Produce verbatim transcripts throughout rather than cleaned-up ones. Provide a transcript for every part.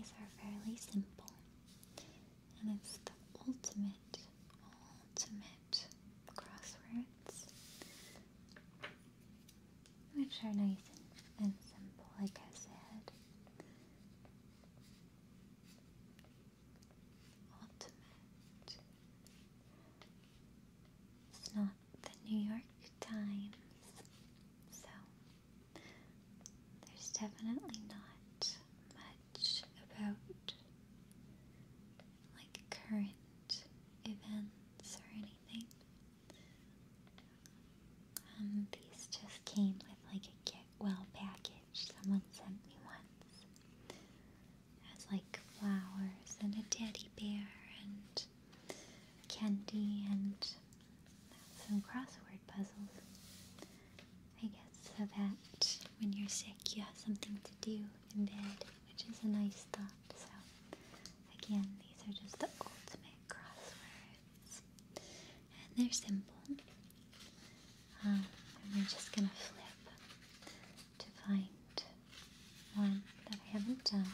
these are fairly simple, and it's the ultimate, ultimate crosswords, which are nice and, and simple, like I said. Ultimate. It's not the New York Times, so there's definitely not much about like current events or anything. Um, these just came with like a get well package. Someone sent me once. It has like flowers and a teddy bear and candy and some crossword puzzles. I guess so that when you're sick you have something to do in bed, which is a nice thought. So again, these are just the ultimate crosswords, and they're simple. Um, and we're just gonna flip to find one that I haven't done.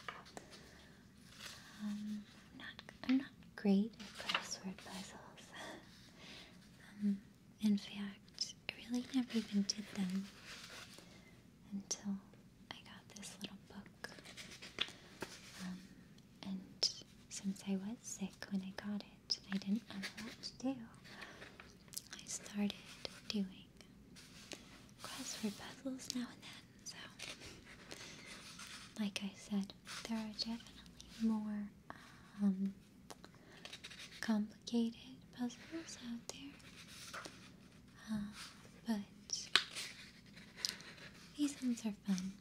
Um, I'm not, I'm not great at crossword puzzles. um, in fact, I really never even did them until I got this little book. Um, and since I was sick when I got it, and I didn't know what to do, I started doing crossword puzzles now and then. So, like I said, there are definitely more um, complicated puzzles out there, uh, but these ones are fun.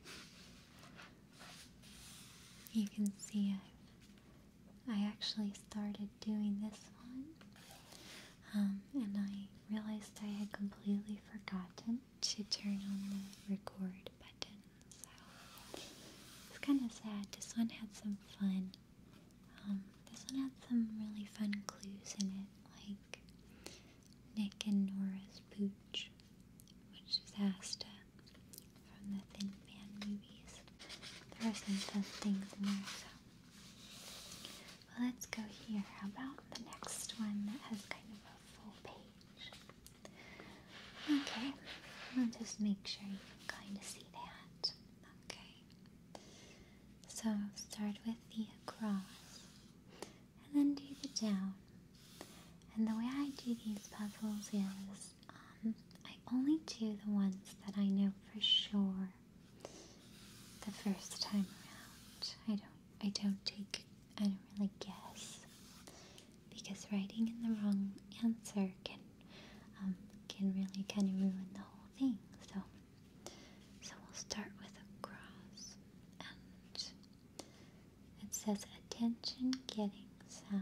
You can see I've, I actually started doing this one, um, and I realized I had completely forgotten to turn on the record button, so it's kind of sad. This one had some fun. Um, this one had some really fun clues in it, like Nick and Nora's pooch, which is Asta from the Thin Man movies. There are some fun things in there, so. Well, let's go here. How about the next one that has kind of a full page? Okay, I'll just make sure you can kind of see that. Okay, so I'll start with the across and then do the down. And the way I do these puzzles is um, I only do the ones that I know for sure the first time around. I don't I don't take I don't really guess, because writing in the wrong answer can um, can really kind of ruin the whole thing. So so we'll start with a cross, and it says attention getting sound,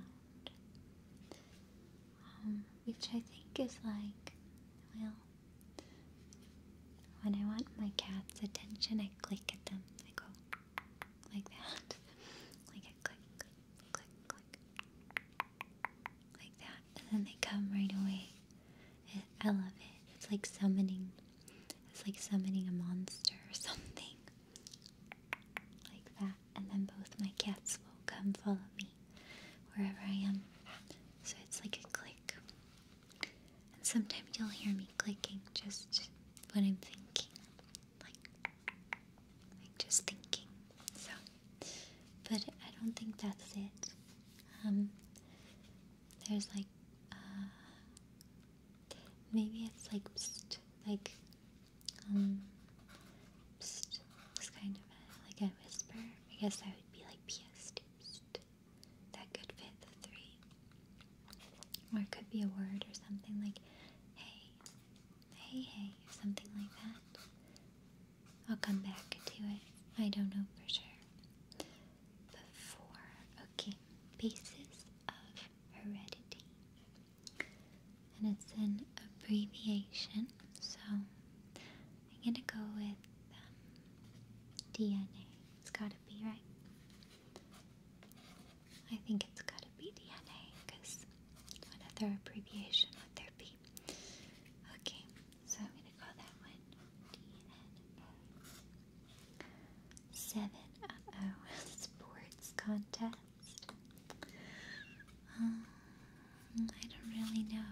um, which I think is like, well, when I want my cat's attention, I click at them. I go like that. Like a click, click, click, like that. And then they come right away. It, I love it. It's like summoning, it's like summoning a monster or something. Like that. And then both my cats will come follow me wherever I am. So it's like a click. And sometimes you'll hear me clicking just when I'm thinking. Just thinking. So, but I don't think that's it. Um, there's like, uh, maybe it's like psst, like, um, psst, it's kind of a, like a whisper. I guess that would be like P S T, psst. That could fit the three. Or it could be a word or something like, hey, hey, hey, or something like that. I'll come back to it. I don't know for sure. Before, okay, basis of heredity. And it's an abbreviation, so I'm gonna go with um, D N A. It's gotta be right. I think it's gotta be D N A, because what other abbreviation would there be? Okay, so I'm gonna call that one D N A. Seven. Uh oh, spoiler. contest? Um, I don't really know.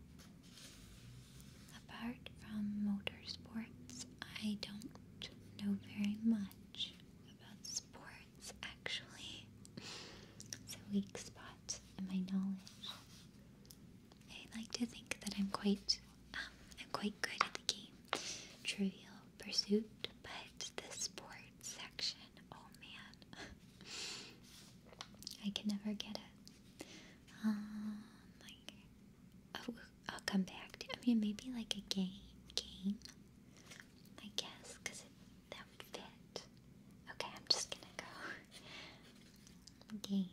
Apart from motorsports, I don't know very much about sports, actually. It's a weak spot in my knowledge. I like to think that I'm quite, um, I'm quite good at the game Trivial Pursuit, but the sports section, oh man, I can never get it. Um, like, oh, I'll come back to. I mean, maybe like a game, game. I guess, because that would fit. Okay, I'm just gonna go. Game.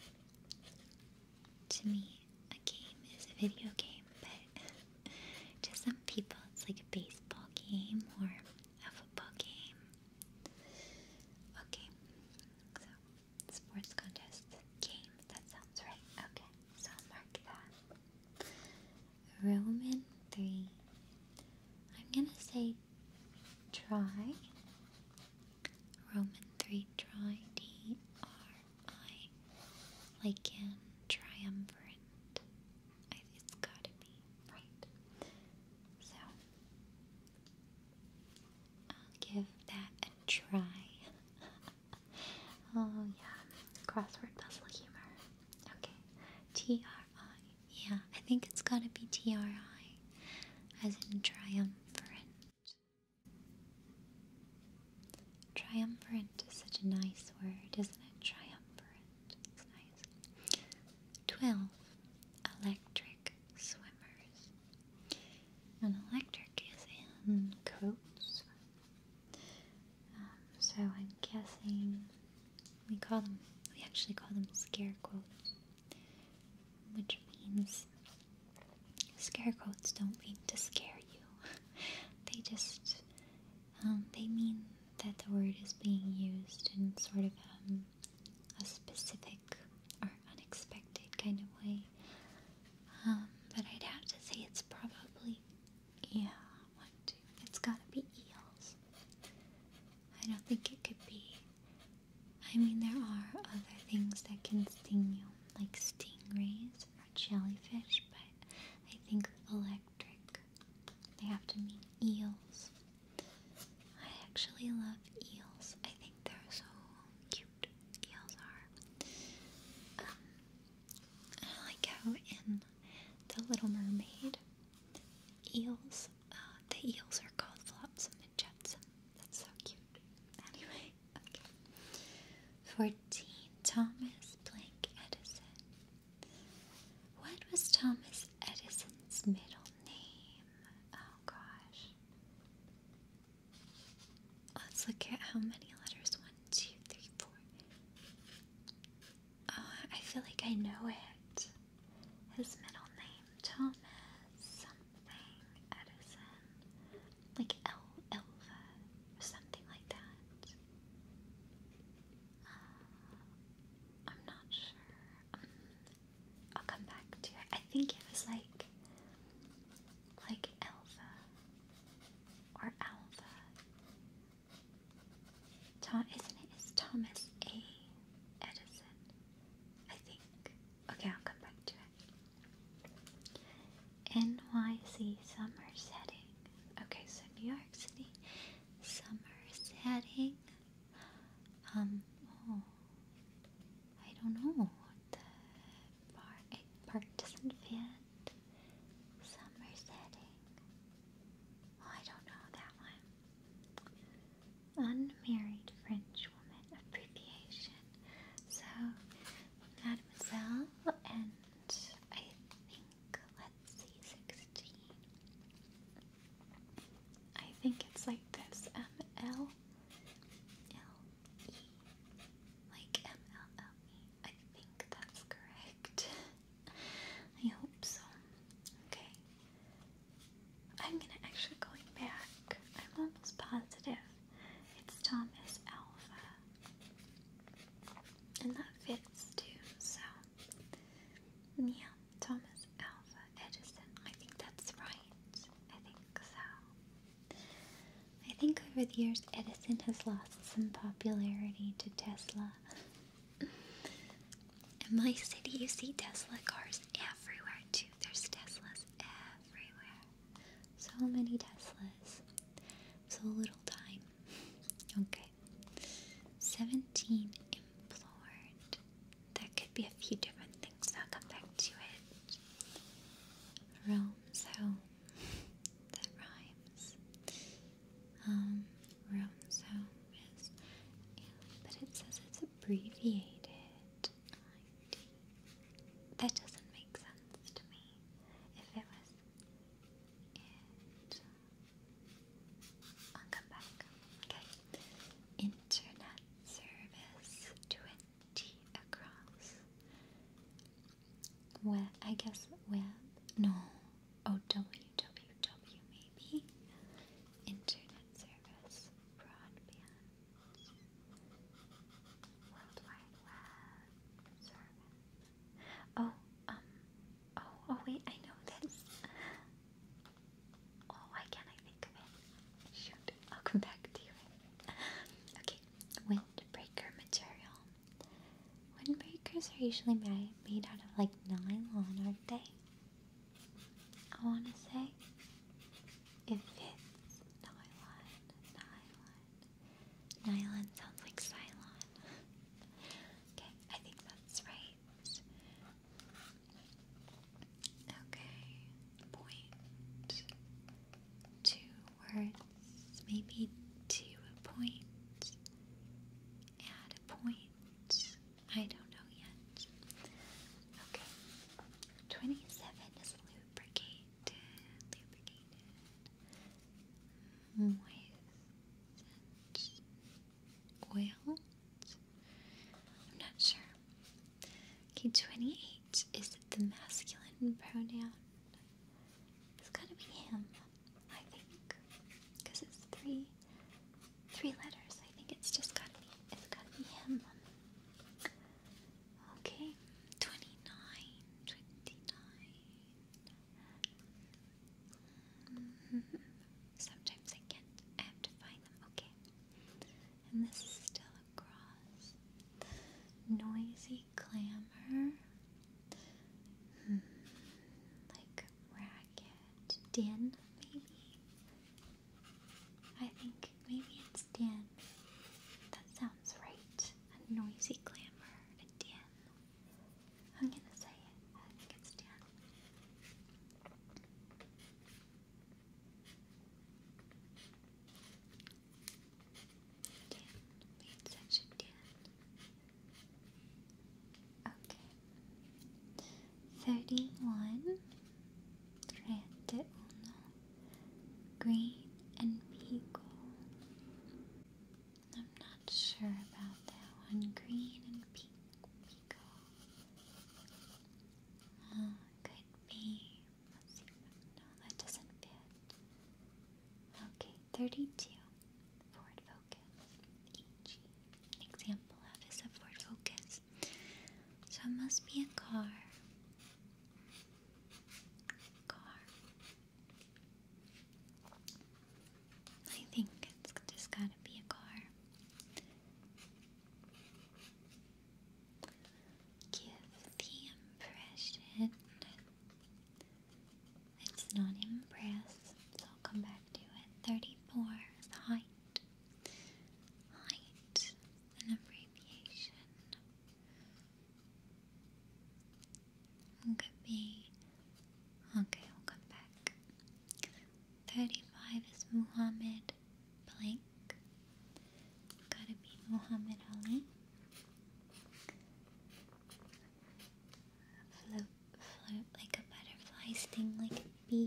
To me, a game is a video game, but to some people, it's like a baseball game or a football game. Okay, so sports contest game. That sounds right. Okay, so I'll mark that. Roman three. I'm gonna say try. Roman three, try, D R I, like in triumvirate. I, it's gotta be right. So, I'll give that a try. Oh, yeah, crossword puzzle humor. Okay, T R I. Yeah, I think it's gotta be T R I, as in triumvirate. Triumvirate is such a nice word, isn't it? Triumvirate. It's nice. twelve. Electric swimmers. And electric is in quotes. Um, so I'm guessing we call them, we actually call them scare quotes, which means scare quotes don't mean to scare you. They just, um, they mean that the word is being used in sort of um, a specific or unexpected kind of way. Um, but I'd have to say it's probably, yeah, one, two, it's gotta be eels. I don't think it could be, I mean, there are other things that can sting you, like stingrays or jellyfish, but I think electric, they have to mean eels. I actually love eels. I think they're so cute. Eels are. Um, I like how in The Little Mermaid, eels, uh, the eels are called Flotsam and Jetsam. That's so cute. Anyway, okay. fourteen. Thomas Blank Edison. What was Thomas Edison's middle name? Oh gosh. Let's look at how many letters. One, two, three, four. Oh, I feel like I know it. His middle name, Thomas something Edison. Like El Elva or something like that. Uh, I'm not sure. Um, I'll come back to it. I think it was like like Elva or Alva. Tom, isn't it? It's Thomas A. Edison, I think. Okay, I'll come back to it. N Y C summer setting. Okay, so New York City summer setting. Um, oh, I don't know. The bar, part doesn't fit. Summer setting. Oh, I don't know that one. Unmarried French woman abbreviation. So, Mademoiselle, and I think, let's see, sixteen. I think it's like this, M L L E, like M L L E. I think that's correct. I hope so. Okay. I'm gonna actually going back. I'm almost positive it's Thomas Alpha. And that fits too, so yeah, Thomas Alpha Edison. I think that's right. I think so. I think over the years Edison has lost some popularity to Tesla. in my city, you see Tesla cars everywhere too. There's Teslas everywhere. So many Teslas. So little time. Okay. seventeen implored. That could be a few different things. I'll come back to it. Rome's home. That rhymes. Um, Rome's home is, but it says it's abbreviated. That doesn't make sense to me. If it was it, I'll come back. Okay. Internet service twenty across. Web, I guess web. No. Oh, W W W maybe. Internet service broadband. World Wide Web service. Oh, um, oh, oh wait, I know this. Oh, why can't I think of it? Shoot, I'll come back to it. Okay, windbreaker material. Windbreakers are usually made, made out of like nylon, aren't they? I want to say. It fits. Nylon, nylon. Nylon sounds like Cylon. Okay, I think that's right. Okay, point. Two words, maybe to a point. Add a point. I don't know yet. Okay. twenty-seven is lubricated. Lubricated. Moist. Oiled? I'm not sure. Okay, twenty-eight is the masculine pronoun. It's gotta be him, I think. Because it's three three letters. I think it's just gotta be it's gotta be him. Okay, twenty-nine, twenty-nine. Mm-hmm. Sometimes I can't. I have to find them. Okay. And this is still a cross. Noisy clamor. Hmm. Like racket. Din, maybe? I think maybe it's din. That sounds right. A noisy clamor. A din. I'm gonna say it. I think it's din. Din. Made such a din. Okay. Thirty-one. Trente uno. Green and pico. I'm not sure about that one. Green and pico. pico. Uh, could be. Let's see. No, that doesn't fit. Okay, thirty-two. Ford Focus. E G. An example of is a Ford Focus. So it must be a car. Car. I think it's just gotta be a car. Give the impression. It's not impress, so I'll come back to it. thirty-four is height. Height. An abbreviation. It could be. Okay, we'll come back. thirty-five is Muhammad blank. Gotta be Muhammad Ali. Float, float like a butterfly, sting like a bee.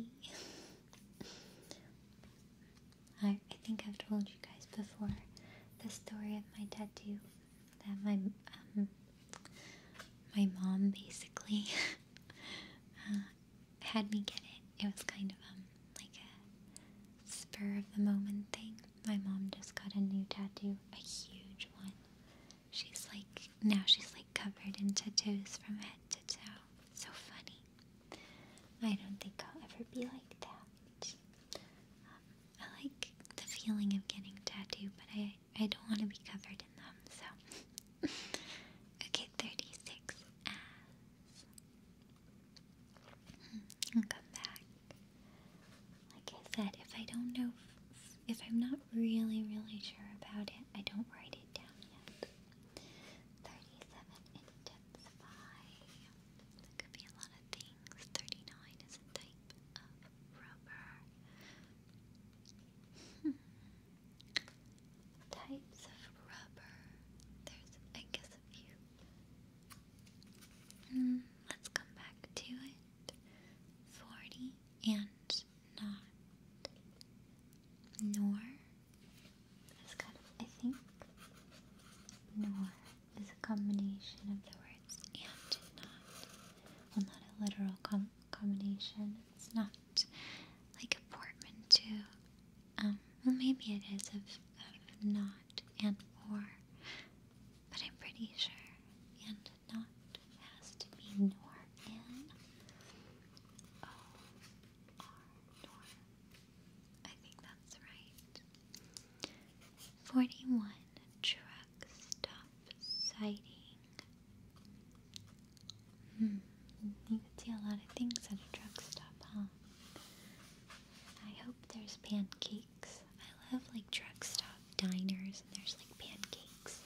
I, I think I've told you guys before the story of my tattoo that my um my mom basically uh, had me get it. It was kind of um like a spur of the moment thing. My mom just got a new tattoo, a huge one. She's like now she's like covered in tattoos from head to toe. So funny. I don't think I'll ever be like that. Um, I like the feeling of getting a tattoo, but I I don't want to be covered in them. So okay, thirty-six sure about it. I don't write it down yet. thirty-seven, intensify. That could be a lot of things. thirty-nine is a type of rubber. Hmm. Types of rubber. There's, I guess, a few. Hmm. Let's come back to it. forty and not. Nor is kind of, I think, nor is a combination of the words and not. Well, not a literal com combination. It's not like a portmanteau. Um, well, maybe it is of, of not and or, but I'm pretty sure and not has to be nor and. Oh, or nor. I think that's right. forty-one, truck stop sighting. Hmm. You could see a lot of things at a truck stop, huh? I hope there's pancakes. I love like truck stop diners and there's like pancakes.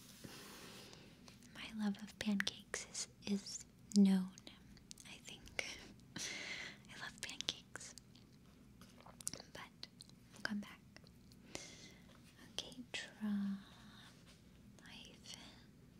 My love of pancakes is, is known, I think. I love pancakes. But we'll come back. Okay, draw hyphen.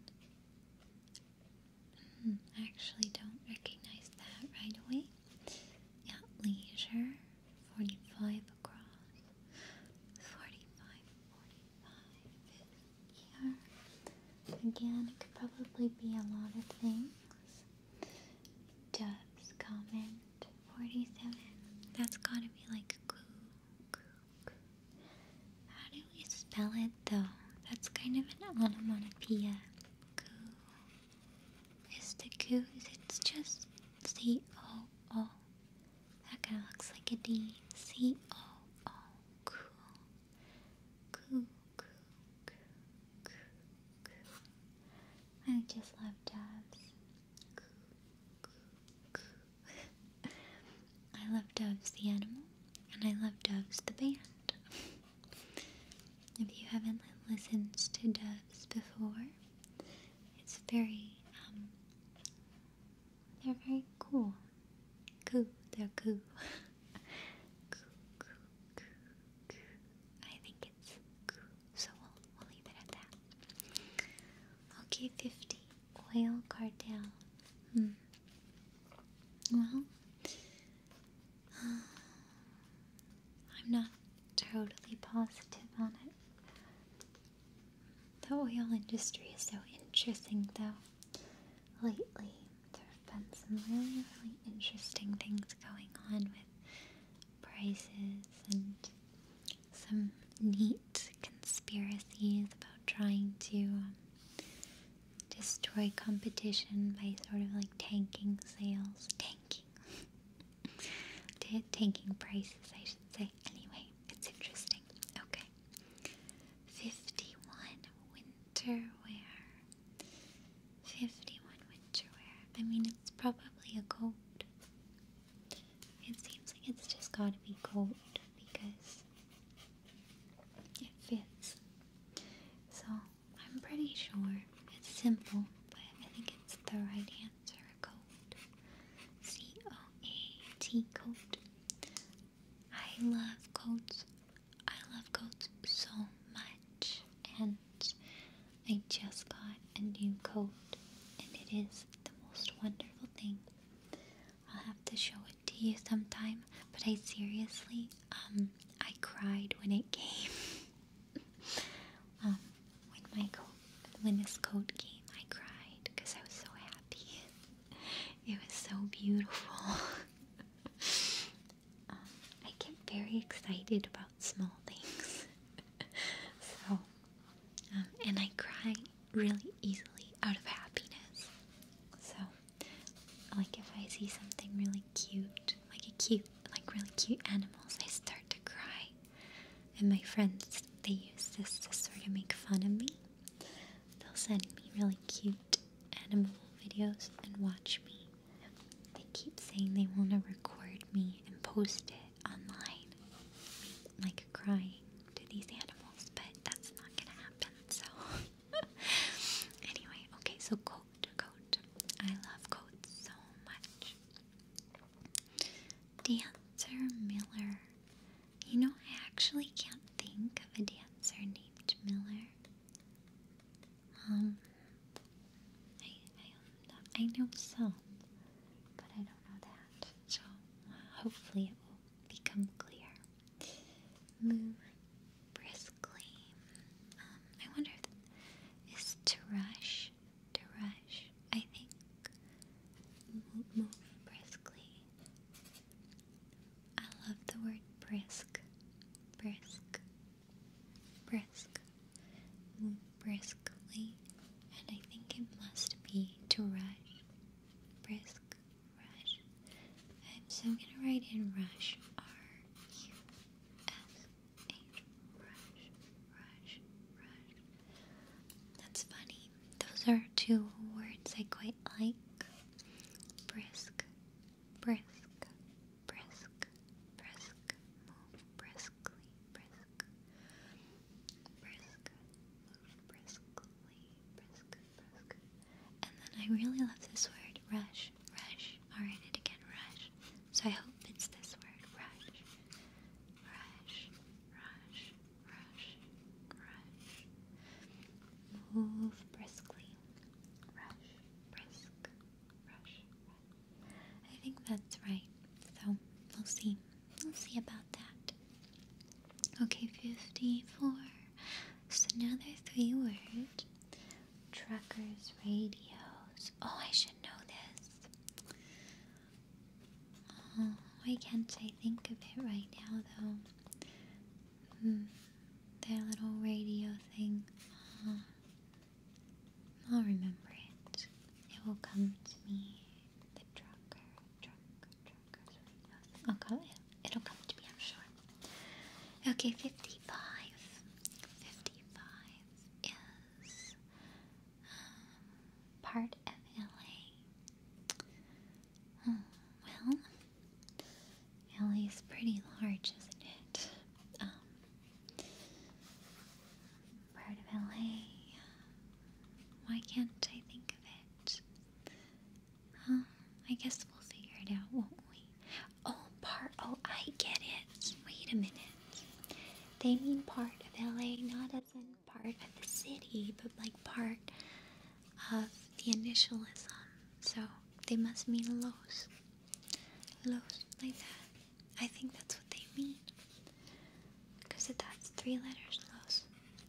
Hmm, I actually don't recognize that right away. At leisure, forty-five across. forty-five, forty-five is here. Again, it could probably be a lot of things. Doves comment, forty-seven. That's gotta be like coo, coo, coo. How do we spell it though? That's kind of an onomatopoeia. Coo. Is the coo, it's just C O O. That kind of looks like a D. C O O. Coo. Coo, coo, coo, coo, coo. I just love doves. Coo, coo, coo. I love Doves the animal, and I love Doves the band. If you haven't listened to Doves before, it's very, um, they're very cool. Coo, they're coo. Coo, coo, coo, coo. I think it's coo, so we'll, we'll leave it at that. Okay, fifty. Oil cartel. Hmm. Well, I'm not totally positive on it. The oil industry is so interesting, though. Lately, there have been some really, really interesting things going on with prices and some neat conspiracies about trying to um, destroy competition by sort of like tanking sales. Tanking. T tanking prices, I should say. Anyway, it's interesting. Okay. fifty-one, winter wear. fifty-one, winter wear. I mean, it's probably a coat. It seems like it's just gotta be coat because it fits. So, I'm pretty sure it's simple, but I think it's the right answer. Coat. C O A T, coat. I love coats. I love coats so much, and I just got a new coat, and it is the most wonderful thing. I'll have to show it to you sometime, but I seriously, um, I cried when it came. um, when my coat, when this coat came, I cried because I was so happy. It was so beautiful. um, I get very excited about small things. so, um, and I cry really easily out of happiness. So, like if I see something really cute, like a cute, like really cute animals, I start to cry. And my friends, they use this to sort of make fun of me. They'll send me really cute animal videos and watch me. They keep saying they want to record me and post it online, like crying to these animals, but that's Dancer Miller. You know, I actually can't think of a dancer named Miller. Um, I, I, I know some, but I don't know that. So uh, hopefully it will become clear. Move briskly. Um, I wonder if is to rush, to rush. I think move, move briskly. I love the word brisk, brisk, brisk. Move briskly, and I think it must be to rush, brisk, rush. And so I'm gonna write in rush, R U S H, rush, rush, rush. That's funny. Those are two words I quite like. Brisk, brisk, brisk, brisk. Move briskly, brisk, brisk. Move briskly, brisk, brisk. And then I really love this word, rush, rush. I'll write it again, rush. So I hope it's this word, rush, rush, rush, rush, rush. Move briskly, rush, brisk, rush, rush. I think that's right. So we'll see. We'll see about that. Okay, fifty-four. So another three words. Truckers, radios. Oh, I should know this. Oh, why can't I think of it right now, though? Hmm, their little radio thing. Uh, I'll remember it. It will come to me. The trucker, trucker, truckers, radios. I'll call it. It'll come to me, I'm sure. Okay, fifty-five. fifty-five is um, part of L A. Oh, well, L A is pretty large, isn't it? Um, part of L A. Why can't I think of it? Huh? I guess we'll figure it out, won't we? Oh, part. Oh, I get it. Wait a minute. They mean part of L A, not as in part of the city, but like part of the initialism. So they must mean Los. Los, like that. I think that's what they mean. Because that's three letters, Los.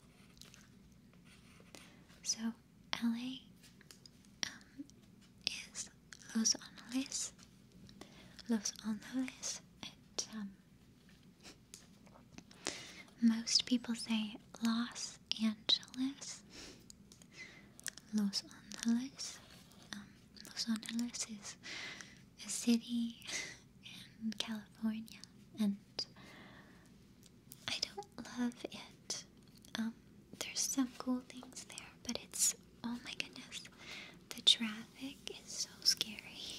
So L A um, is Los Angeles. Los Angeles. And um, most people say Los Angeles. Los Angeles. Um, Los Angeles is a city in California, and I don't love it. Um, there's some cool things there, but it's, oh my goodness, the traffic is so scary.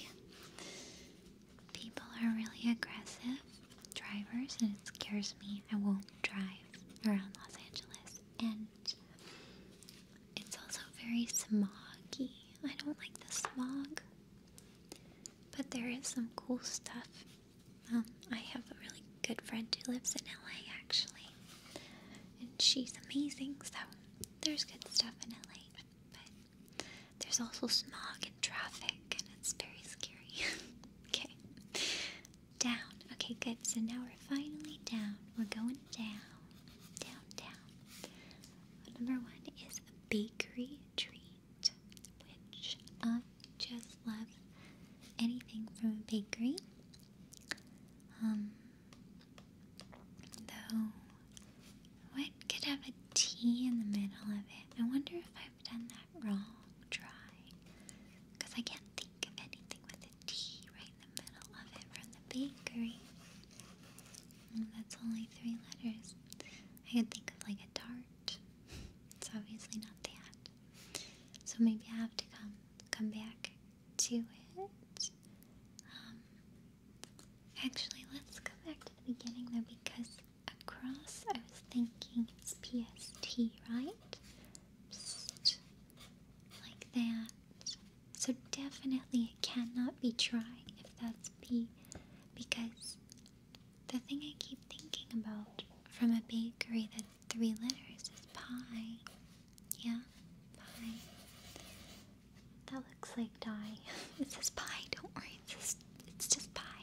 People are really aggressive drivers, and it scares me. I won't drive around Los Angeles, and it's also very smoggy. I don't like the smog, but there is some cool stuff. Um, I have a really good friend who lives in L A actually, and she's amazing, so there's good stuff in L A, but there's also smog and traffic, and it's very scary. Okay, down. Okay, good, so now we're finally down. We're going down, down, down. Number one is a bakery treat, which I just love anything from a bakery. Um, though, what could have a T in the middle of it? I wonder if I've done that wrong. Try. Because I can't think of anything with a T right in the middle of it from the bakery. And that's only three letters. I could think of like a tart. It's obviously not that. So maybe I have to come come back to it. Um, actually, let's go back to the beginning though, because across I was thinking it's P S T, right? Psst, like that. So definitely it cannot be try if that's P because the thing I keep thinking about from a bakery that's three letters is pie. Yeah, pie. That looks like dye. It says pie, don't worry, it's just, it's just pie.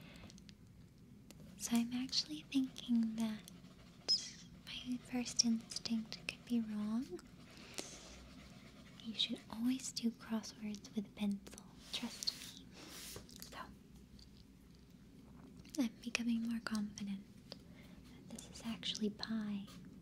So I'm actually thinking that my first instinct could be wrong. You should always do crosswords with a pencil, trust me. So, I'm becoming more confident that this is actually pie.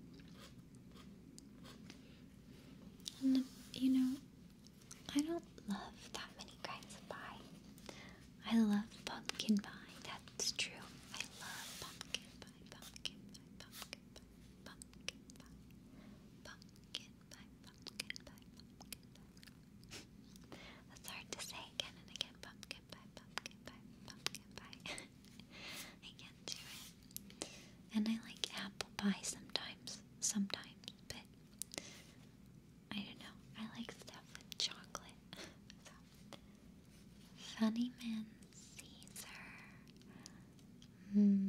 And, you know, I don't love that many kinds of pie. I love pumpkin pie, that's true. I love pumpkin pie, pumpkin pie, pumpkin pie, pumpkin pie, pumpkin pie, pumpkin pie, pumpkin pie. That's hard to say again and again. Pumpkin pie, pumpkin pie, pumpkin pie. I can't do it. And I like apple pie sometimes, sometimes, but I don't know. I like stuff with chocolate. So, Funny Man Caesar. Hmm.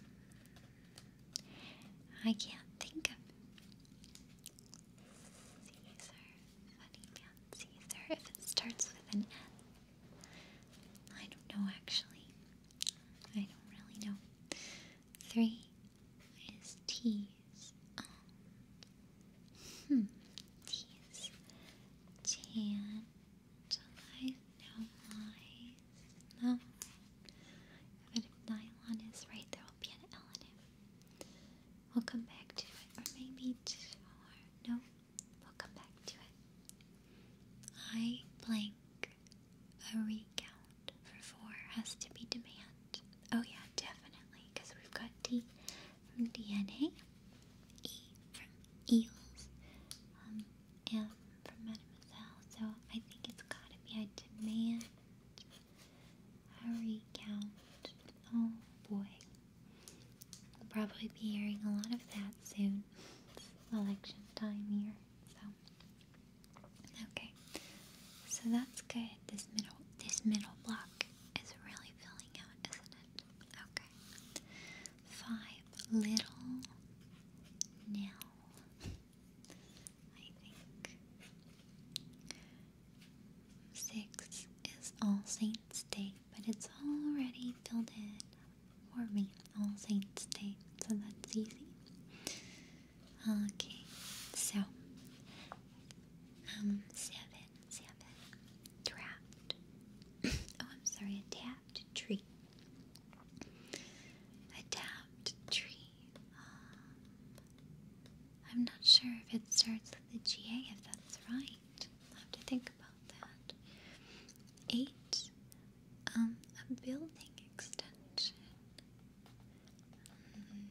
I can't think of Caesar. Funny Man Caesar. If it starts with an N. I don't know actually. I don't really know. Three is T's. Um, hmm. T's. Tan. Life. No lies. No. But if nylon is right, there will be an L in it. We'll come back to it. Or maybe two. Or no. We'll come back to it. I blank a recount for four has to be demand. Oh yeah, definitely, because we've got D from D N A, E from eels, um, M from mademoiselle, so I think it's gotta be a demand, a recount. Oh boy, we'll probably be hearing a lot of that soon. It's election time here, so, okay, so that's good. This middle, this middle block is really filling out, isn't it? Okay. Five. Little Nell. I think. Six is All Saints Day, but it's already filled in for me. All Saints Day, so that's easy. Okay, so um seven, seven. Trapped. Oh, I'm sorry, a tapped tree. A tapped tree. Um, I'm not sure if it starts with a G A, if that's right. I'll have to think about that. Eight. Um, a building extension. Mm.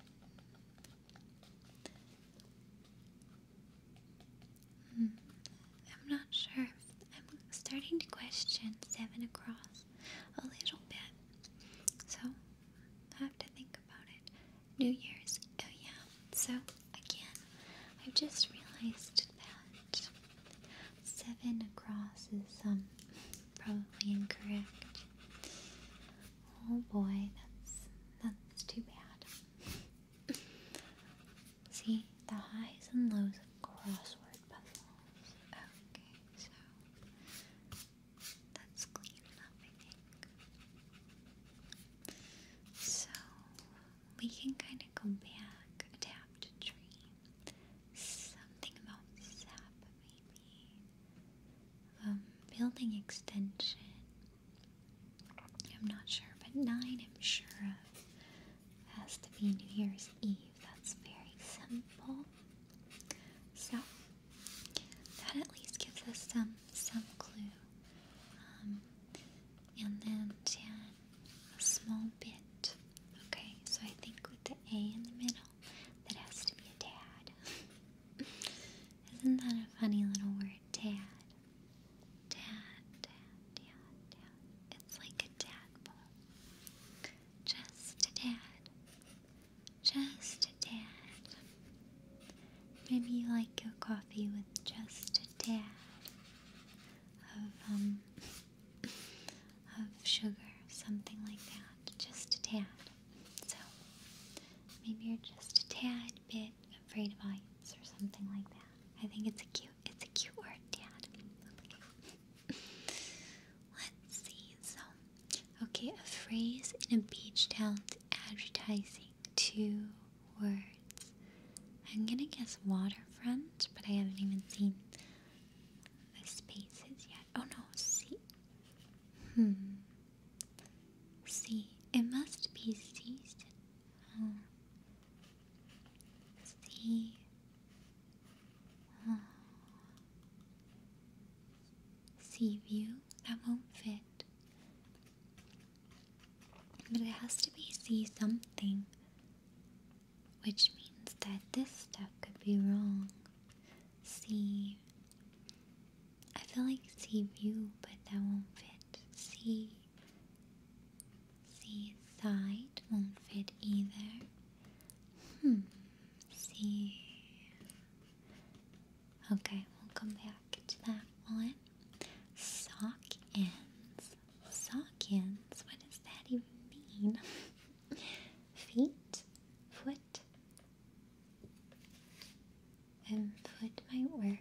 Mm. I'm not sure. I'm starting to question seven across a little bit. So, I have to think about it. New Year's. Oh yeah. So, again, I've just realized that seven across is um probably incorrect. Oh boy, that's that's too bad. See, the highs and lows of crossword puzzles. Okay, so that's clean enough, I think. So we can kind of go back, adapt a tree. Something about sap, maybe. Um, building extension. I'm not sure, but nine I'm sure of. Has to be New Year's Eve. That's very simple. So that at least gives us some some clue. Um, and then ten, a small bit. Okay, so I think with the A in the middle, that has to be a tad. Isn't that a funny little word, tad? Tad, tad, tad, tad. It's like a tadpole. Just a tad. Just a tad. Maybe you like your coffee with just a tad of um of sugar, something like that. Just a tad. So maybe you're just a tad bit afraid of heights or something like that. I think it's a cute, it's a cute word, tad. Let's see. So, okay, a phrase in a beach town advertising. Two words. I'm gonna guess waterfront, but I haven't even seen the spaces yet. Oh no, sea. Hmm. Sea. It must be season. Oh. Sea. Oh. Sea view. That won't fit. But it has to be sea something. Which means that this stuff could be wrong. Sea. I feel like sea view, but that won't fit. Sea. Seaside won't fit either. Hmm. Sea. Okay, we'll come back to that one. Sock ends. Sock ends? What does that even mean? Feet? Foot? And foot might work.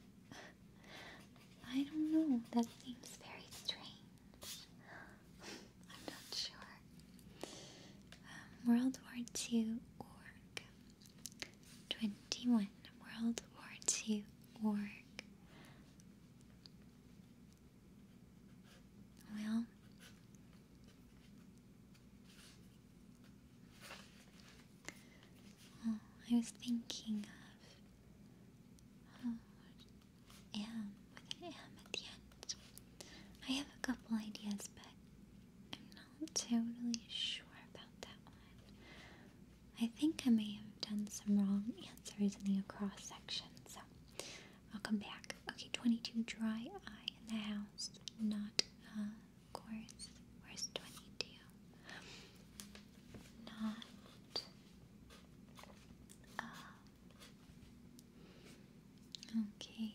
I don't know. That seems very strange. I'm not sure. Um, World War Two org. twenty-one. World War Two org. Well, oh, I was thinking of oh, M with an M at the end. I have a couple ideas, but I'm not totally sure about that one. I think I may have done some wrong answers in the across section, so I'll come back. Okay, twenty-two, dry eye in the house. Not, uh, of course. Where's twenty-two? Not, uh, okay.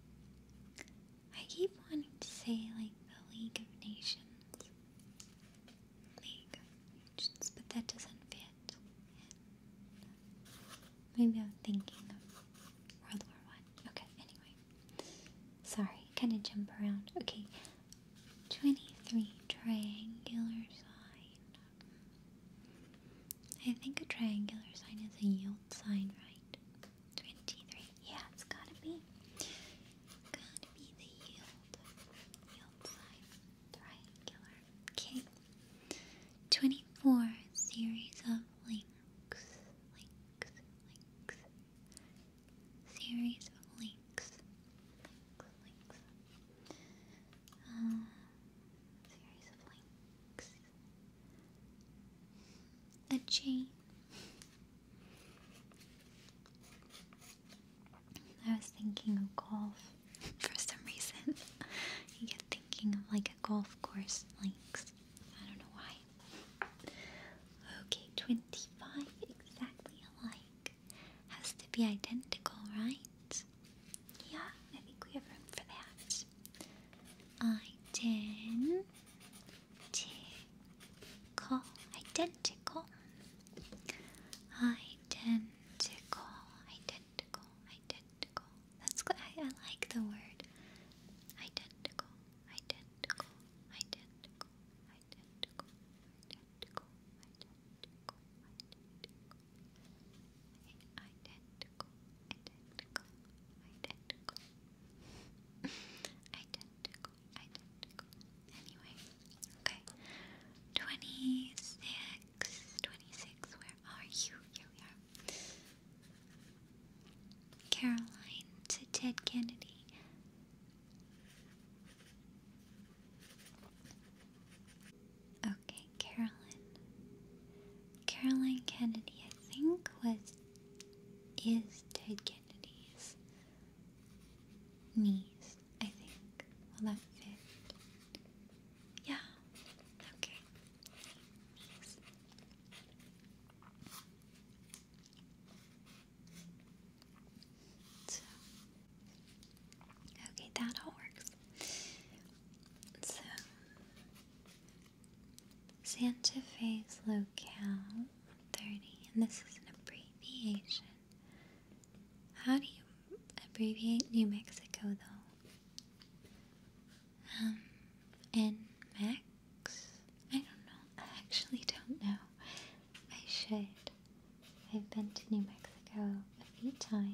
I keep wanting to say, like, the League of Nations. League of Nations, but that doesn't fit. Maybe I'm thinking of World War One. Okay, anyway. Sorry, kind of jump around. Okay, twenty-three, triangular sign. I think a triangular sign is a yield sign, right? twenty-three, yeah, it's gotta be. Gotta be the yield. Yield sign. Triangular. Okay. twenty-four, series of links. Links, links. Series of links. Links, links. Uh, series of links. A chain. I was thinking of golf for some reason. You get thinking of like a golf course links. I don't know why. Okay, twenty-five exactly alike. Has to be identical, right? Yeah, I think we have room for that. Identical. Identical. Identical. Identical. Identical. That's good. I, I like the word. Identical. Identical. Identical. Identical. Identical. Identical. Identical. Identical. Santa Fe's locale thirty, and this is an abbreviation. How do you abbreviate New Mexico though? Um, N Mex? I don't know. I actually don't know. I should. I've been to New Mexico a few times.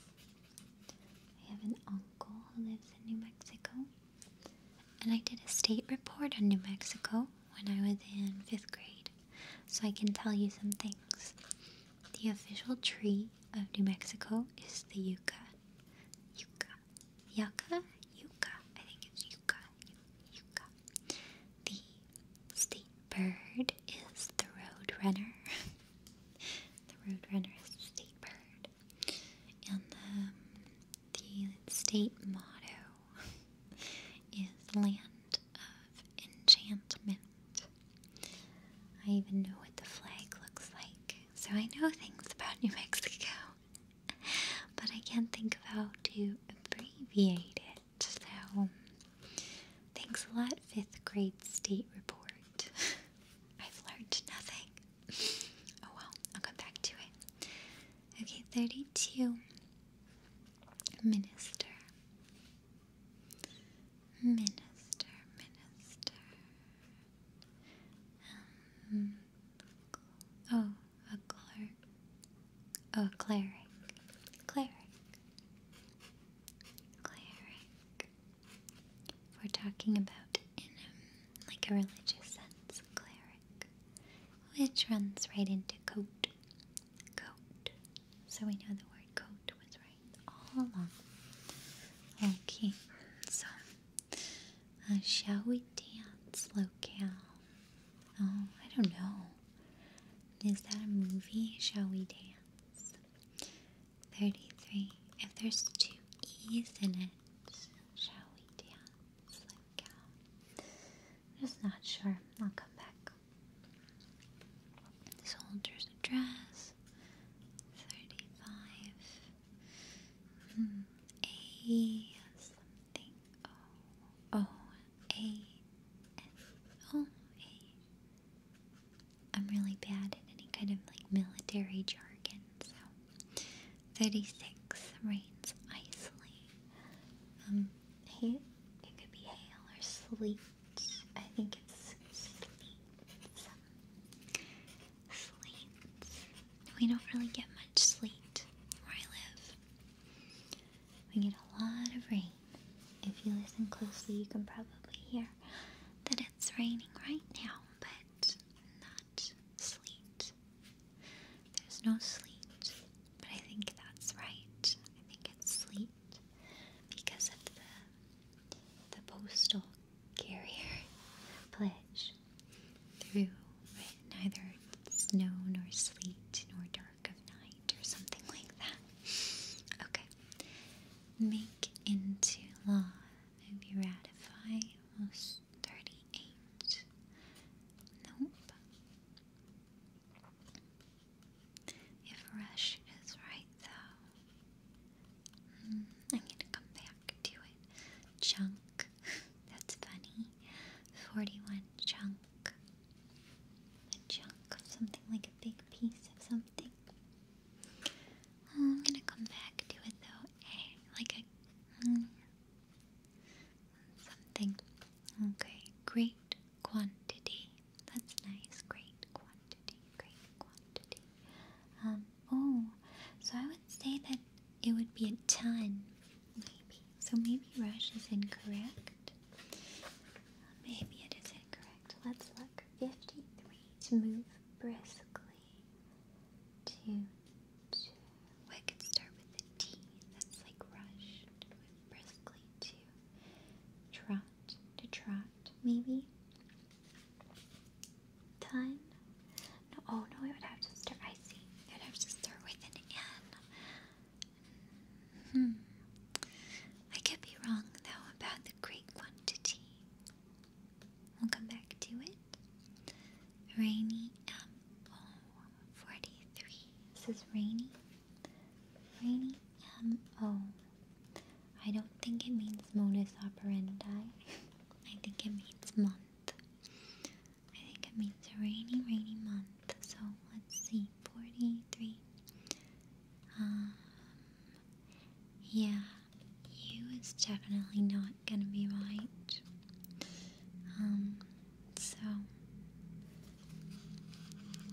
I have an uncle who lives in New Mexico. And I did a state report on New Mexico when I was in fifth grade. So I can tell you some things. The official tree of New Mexico is the yucca. Yucca. Yucca? Yucca. I think it's yucca. Yucca. The state bird is the roadrunner. The roadrunner is the state bird. And um, the state motto is land of enchantment. I even know what the flag looks like. So I know things about New Mexico. But I can't think of how to abbreviate it. So thanks a lot, fifth grade state report. I've learned nothing. Oh well, I'll come back to it. Okay, thirty-two. Minister. Minister, minister. Um, oh, a clerk. Oh, a cleric. Cleric. Cleric. We're talking about in um, like a religious sense, cleric, which runs right into coat. Coat. So we know the word coat was right all along. Okay, so uh, shall we dance locale? Oh, I don't know. Is that a movie? Shall we dance? thirty-three. If there's two E's in it, shall we dance locale? I'm just not sure. I'll come back. Soldier's address. thirty-five. Hmm. A something. Oh. Oh. A. Oh. A. I'm really bad at any kind of like military jargon, so. thirty-six. Rains icily. Um, hail. It could be hail or sleet. I think it's sleet. Sleet. We don't really get much sleet where I live. We get a lot of rain. If you listen closely, you can probably hear that it's raining right now, but not sleet. There's no sleet, but I think that's right. I think it's sleet because of the the postal carrier pledge through right, neither snow nor sleet nor dark of night or something like that. Okay. Make into law. Maybe ratify. Almost thirty-eight. Nope. If rush is right though. Hmm, I'm gonna come back to it. Chunk. That's funny. forty-one. Chunk. A chunk of something, like a big piece of something. Oh, I'm gonna come back to it though. Eh, like a mm, something. Okay, great quantity. That's nice. Great quantity. Great quantity. Um. Oh, so I would say that it would be a ton, maybe. So maybe rush is incorrect. Maybe it is incorrect. Let's look. fifty-three. To move briskly. To, to well, I could start with a T. That's like rush. To move briskly. To trot. To trot, maybe. Ton. No, oh no, it would have to start. I see. It would have to start with an N. Hmm. I could be wrong though about the great quantity. We'll come back to it. Rainy M O forty-three. This is rainy. Rainy M O. I don't think it means modus operandi. I think it means month. I think it means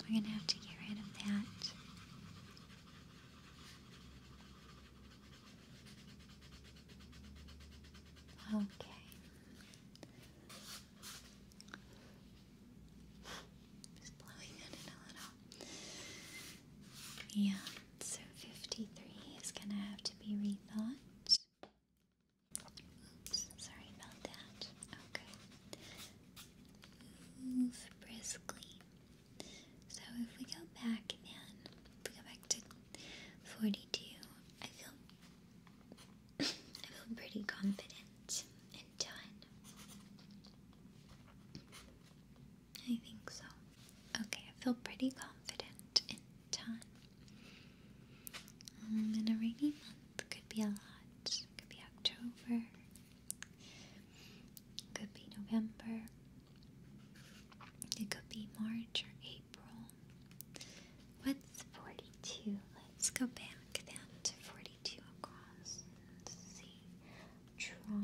we're gonna have to get rid of that. Okay. Just blowing on it a little. Yeah, so fifty-three is gonna have to be rethought. Oops, sorry about that. Okay. Move briskly. So if we go back again, if we go back to forty-two, I feel I feel pretty confident in done. I think so. Okay, I feel pretty confident in done. Um, in a rainy month, could be a lot. Could be October. Could be November. It could be March or April. What's forty-two? Let's go back then to forty-two across and see. Draw.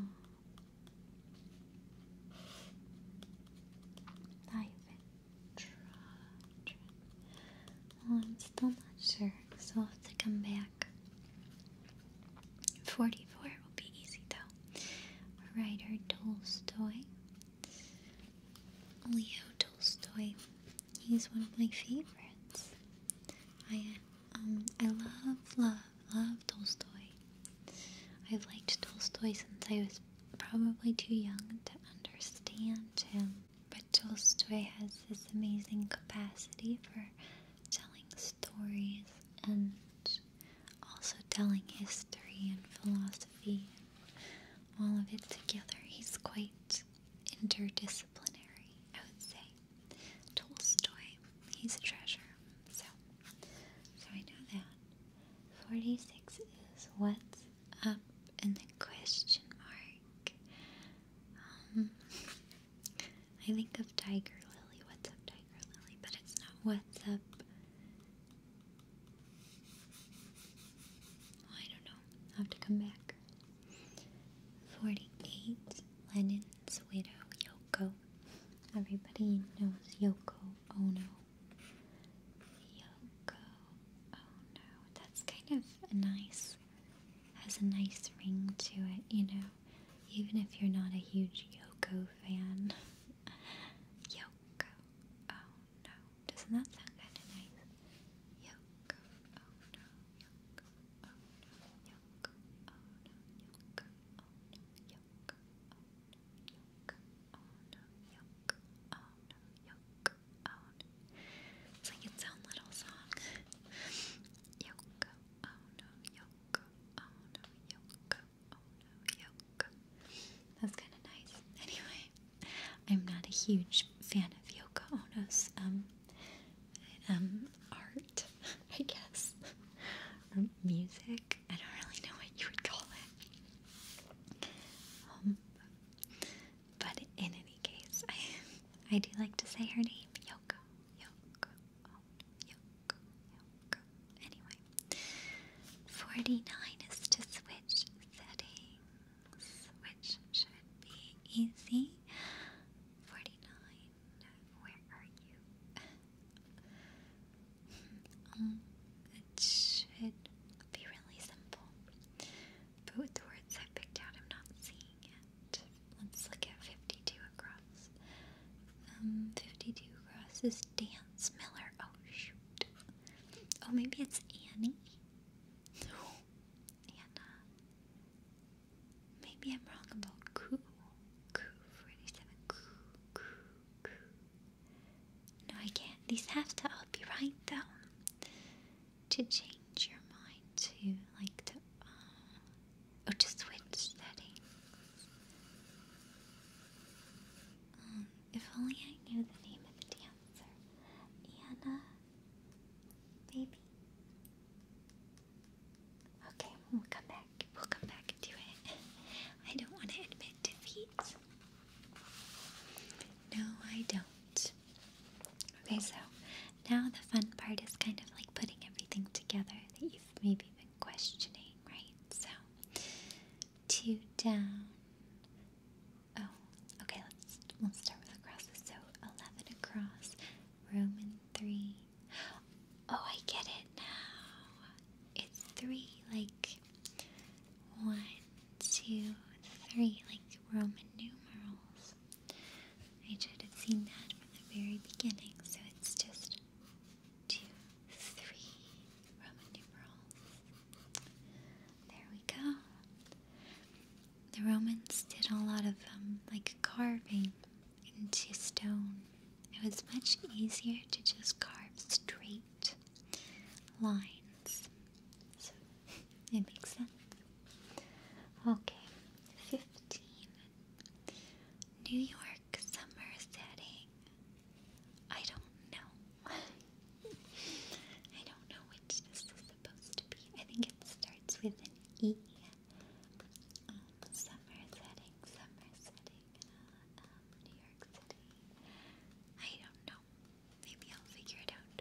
Dive in. Draw. Draw. Well, I'm still not sure, so I'll have to come back. forty-four will be easy though. Writer Tolstoy. Leo Tolstoy. He's one of my favorites. I um I love, love, love Tolstoy. I've liked Tolstoy since I was probably too young to understand him. But Tolstoy has this amazing capacity for telling stories and also telling history and philosophy and all of it together. He's quite interdisciplinary, I would say. Tolstoy, he's a treasure. So, so I know that. forty-six is what's up in the question mark. Um, I think of Tiger Lily. What's up, Tiger Lily? But it's not what's up. Oh, I don't know. I'll have to come back. forty-eight, Lennon's widow, Yoko. Everybody knows Yoko Ono. Yoko Ono. That's kind of a nice, has a nice ring to it, you know, even if you're not a huge Yoko fan. Yoko Ono. Doesn't that sound kind of nice? Yoko Ono. Yoko Ono. Yoko Ono. Yoko Ono. Yoko Ono. Yoko Ono. Yoko Ono. It's like its own little song. Yoko Ono. Yoko Ono. Yoko Ono. Yoko. That's kind of nice. Anyway, I'm not a huge fan of Yoko Ono's um um art, I guess, or music. I don't really know what you would call it. Um, but in any case, I I do like to say her name, Yoko, Yoko, Ono, Yoko, Yoko. Anyway, forty-nine is to switch settings, which should be easy. forty-nine, where are you? Um, it should be really simple. But with the words I picked out, I'm not seeing it. Let's look at fifty-two across. Um, fifty-two across is Dance Miller. Oh, shoot. Oh, maybe it's Annie? No. Anna. Maybe I'm wrong about Coo. Coo, forty-seven. Coo, Coo, Coo. No, I can't. These have to all be right, though. To change your mind to, like, to, uh, oh, to switch settings. Um, if only I knew the name of the dancer. Anna, maybe? Okay, we'll come back. We'll come back to it. I don't want to admit defeat. No, I don't. Okay, so now the fun part is kind of like putting everything together that you've maybe been questioning, right? So, two down. Oh, okay, let's, let's start with the crosses. So, eleven across, Roman three, seen that from the very beginning, so it's just two, three Roman numerals. There we go. The Romans did a lot of um, like carving into stone. It was much easier to just carve straight lines. So it makes sense. Okay, fifteen. New York summer setting. I don't know. I don't know which this is supposed to be. I think it starts with an E. Um, summer setting, summer setting, uh, um, New York City. I don't know. Maybe I'll figure it out.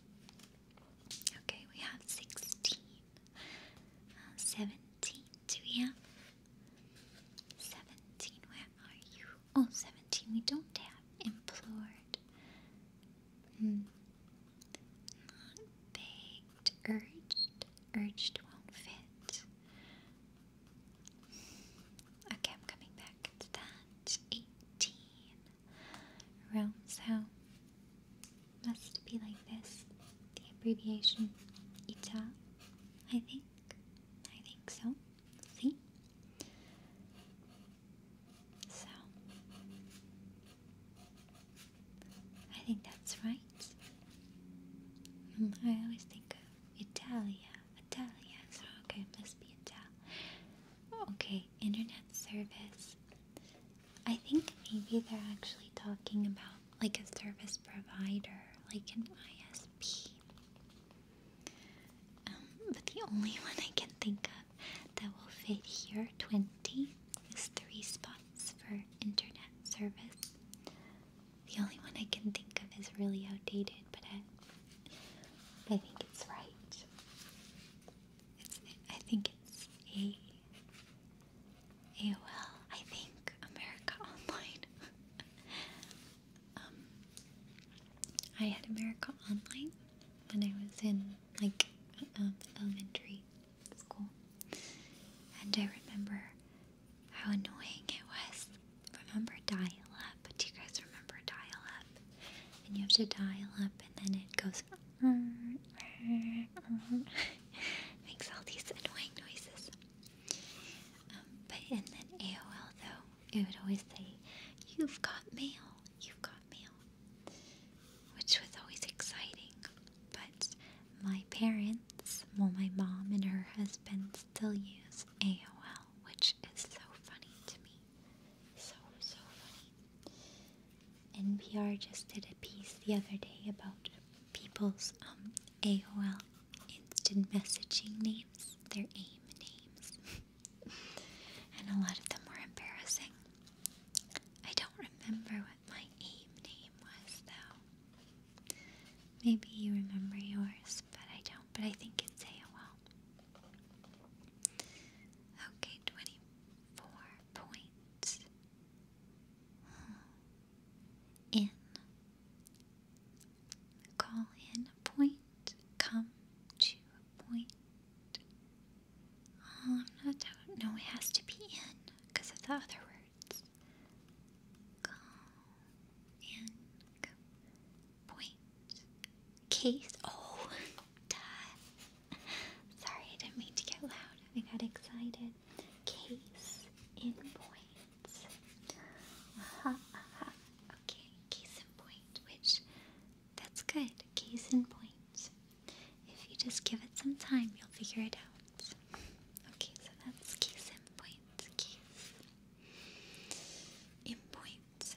Okay, we have sixteen. Uh, seventeen. Do we have? seventeen. Where are you? Oh, seventeen. We don't have. Implored. Hmm. Not begged. Urged. Urged won't fit. Okay, I'm coming back to that. eighteen. Rome, so must be like this. The abbreviation I T A, I think. I think so. See? So, I think that's right. Mm, I always think of Italia. Italia, so okay, it must be Italia. Okay, internet service. I think maybe they're actually talking about like a service provider, like an I S P. Um, but the only one I can think of that will fit here, twenty, is three spots for internet service. The only one I can think of is really outdated, but I, I think it's right. It's, I think it's A. A O L, I think, America Online. um, I had America Online when I was in, like, um, elementary school. And I remember how annoying it was. Remember dial-up? Do you guys remember dial-up? And you have to dial up and then it goes... makes all these annoying noises. Um, but and then A O L though, it would always say, "You've got mail, you've got mail," which was always exciting. But my parents, well, my mom and her husband still use A O L, which is so funny to me. So, so funny. N P R just did a piece the other day about people's um, A O L instant messaging names, their AIM names. And a lot of them were embarrassing. I don't remember what my AIM name was, though. Maybe you remember yours, but I don't. But I think it's A O L. Okay, twenty-four points. In. Call in a point. Come to a point. Oh, I'm not out. No, it has to be in because of the other words. Call in. Point. Case. Oh, duh. Sorry, I didn't mean to get loud. I got excited. Case in point. Aha, aha. Okay, case in point, which, that's good. Case in point. If you just give it some time, you'll figure it out. Okay, so that's case in point. Case in point.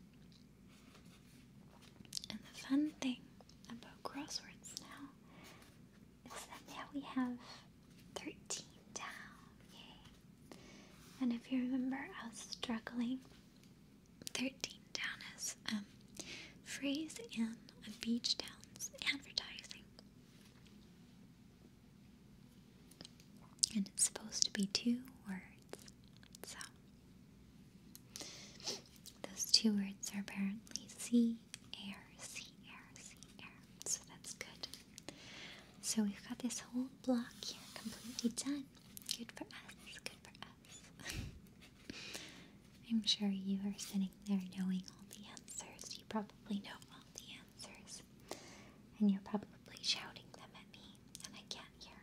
And the fun thing about crosswords now is that now we have thirteen down. Yay. And if you remember, I was struggling. thirteen down is um, phrase in a beach town's advertising. And it's supposed to be two words. So, those two words are apparently sea, air, sea, air, sea, air. So that's good. So we've got this whole block here completely done. Good for us, good for us. I'm sure you are sitting there knowing all the answers. You probably know all the answers, and you're probably shouting them at me, and I can't hear.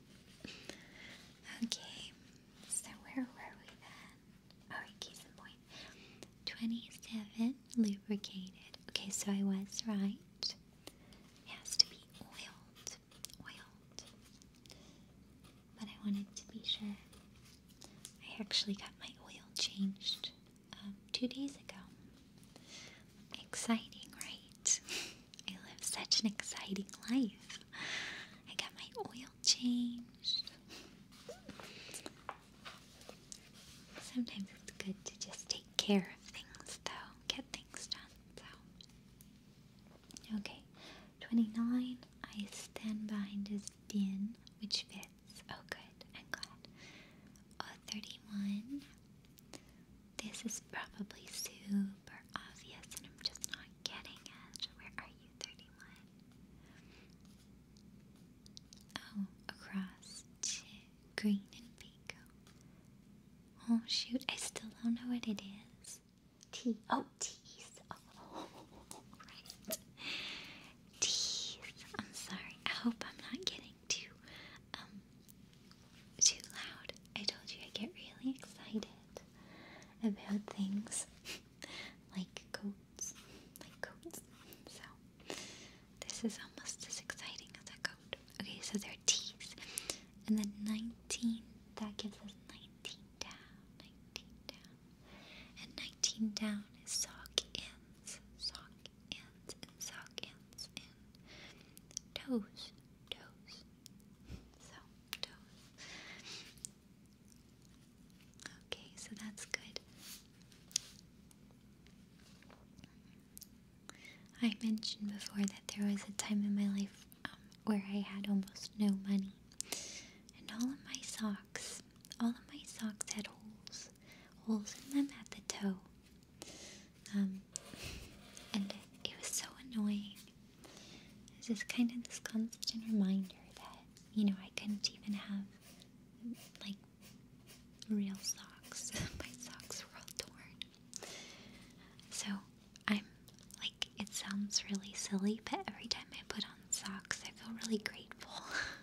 Okay, so where were we then? Oh, case in point. twenty-seven, lubricated. Okay, so I was right. It has to be oiled. Oiled. But I wanted to be sure. I actually got my oil changed um, two days ago. Exciting, right? I live such an exciting life. I got my oil changed. Sometimes it's good to just take care of things, though. Get things done, so. Okay, twenty-nine. I stand behind his bin, which fits. Oh, good. I'm glad. Uh, thirty-one. This is probably super obvious, and I'm just not getting it. Where are you, thirty-one? Oh, across to green and pico. Oh, shoot. I still don't know what it is. T. Oh, teeth. Oh, right. Teeth. I'm sorry. I hope I'm not getting too, um, too loud. I told you I get really excited about things like coats, like coats. So this is almost as exciting as a coat. Okay, so they're teeth, and then nineteen. That gives us nineteen down, nineteen down, and nineteen down is sock ends, sock ends, and sock ends, and toes, toes. So toes. Okay, so that's good. I mentioned before that there was a time in my life um, where I had almost no money, and all of my socks, all of my socks had holes, holes in them at the toe, um, and it was so annoying. It was just kind of this constant reminder that, you know, I couldn't even have, like, real socks. My socks were all torn. So, I'm like, it sounds really silly, but every time I put on socks, I feel really grateful.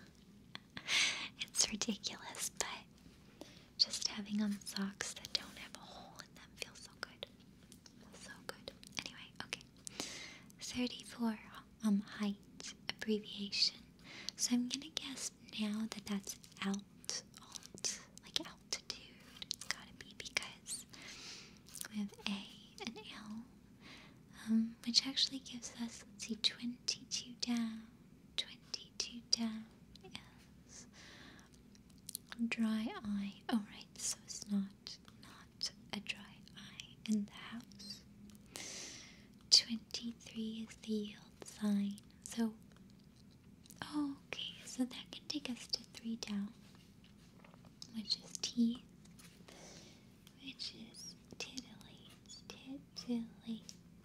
It's ridiculous, but just having on socks that don't have a hole in them feels so good. So good. Anyway, okay. thirty-four, um, height abbreviation. So I'm gonna guess now that that's alt, alt, like altitude. It's gotta be because we have A and L, um, which actually gives us, let's see, twenty-two down, twenty-two down is dry eye. Oh, right, so it's not, not a dry eye in the house. twenty-three is the yield sign. So, oh, okay, so that can take us to three down, which is T, which is titillate, titillate.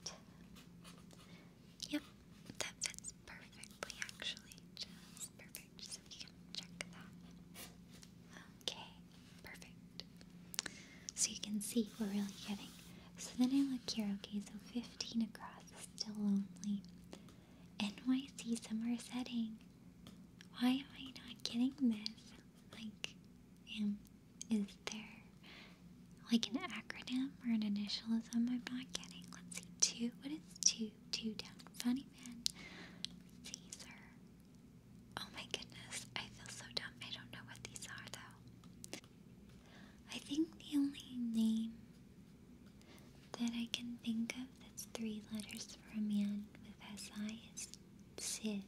Yep, that fits perfectly, actually, just perfect, so we can check that. Okay, perfect. So you can see we're really getting. So then I look here, okay, so fifteen across is still lonely. N Y C summer setting. Why am I not getting this? Like, um, is there like an acronym or an initialism I'm not getting? Let's see, two. What is two? Two down. Funny man. Caesar. Oh my goodness, I feel so dumb. I don't know what these are though. I think the only name that I can think of that's three letters for a man with S I is Sid.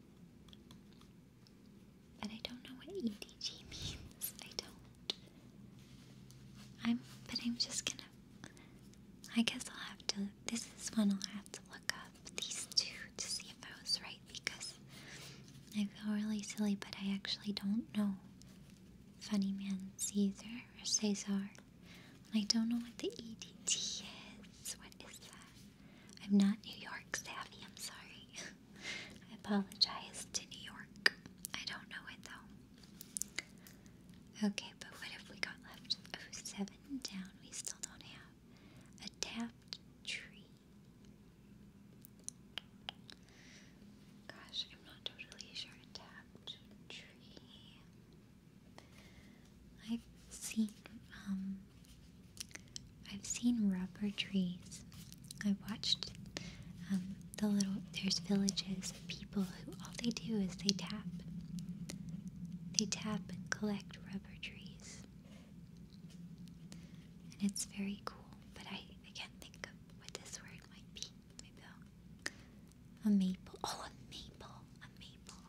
But I don't know what E D G means. I don't. I'm, but I'm just gonna, I guess I'll have to, this is one I'll have to look up, these two, to see if I was right, because I feel really silly, but I actually don't know Funny Man Caesar or Cesar. I don't know what the E D T is. What is that? I'm not New York savvy, I'm sorry. I apologize to New York. I don't know it though. Okay, but what have we got left? Oh, seven down. We still don't have a tapped tree. rubber trees. I watched um, the little, there's villages of people who all they do is they tap. They tap and collect rubber trees. And it's very cool, but I, I can't think of what this word might be. Maybe I'll, a maple. Oh, a maple. A maple.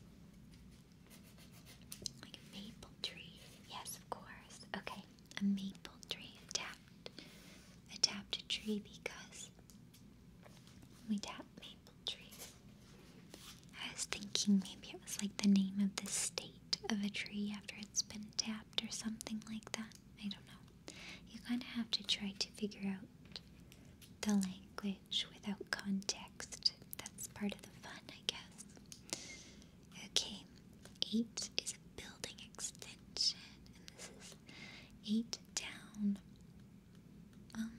Like a maple tree. Yes, of course. Okay, a maple tree. A tapped. A tapped tree because we tap maple trees. I was thinking maybe it was like the name of the state of a tree after it's been tapped or something like that. I don't know. You kind of have to try to figure out the language without context. That's part of the fun, I guess. Okay, eight is a building extension, and this is eight down. Um,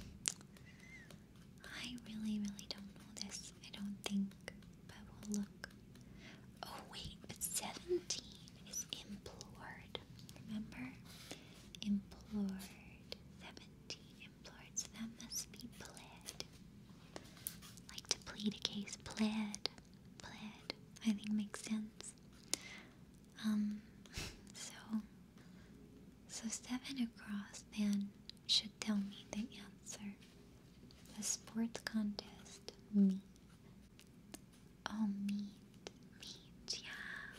I really, really don't know this. I don't think, but we'll look. Oh wait, but seventeen is implored. Remember? Implored. seventeen implored, so that must be pled. Like to plead a case. Pled. Pled. I think makes sense. Um, so, so seven across then should tell me the answer. The sports contest. Meat. Oh, meat. Meat, yeah.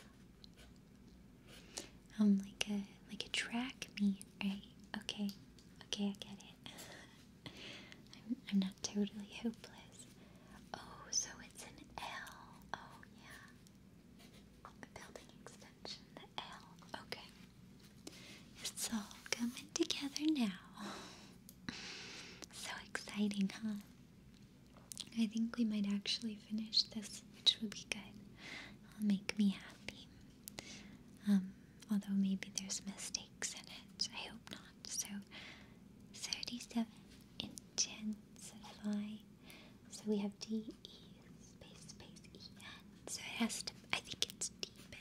Um, like a like a track meet, right? Okay, okay, I get it. I'm I'm not totally hopeless. Oh, so it's an L. Oh yeah, a building extension. The L. Okay, it's all coming together now. So exciting, huh? I think we might actually finish this, which would be good. It'll make me happy. Um, although maybe there's mistakes in it. I hope not. So, thirty-seven, intensify. So we have D, E, space, space, E, N. So it has to, I think it's deepen.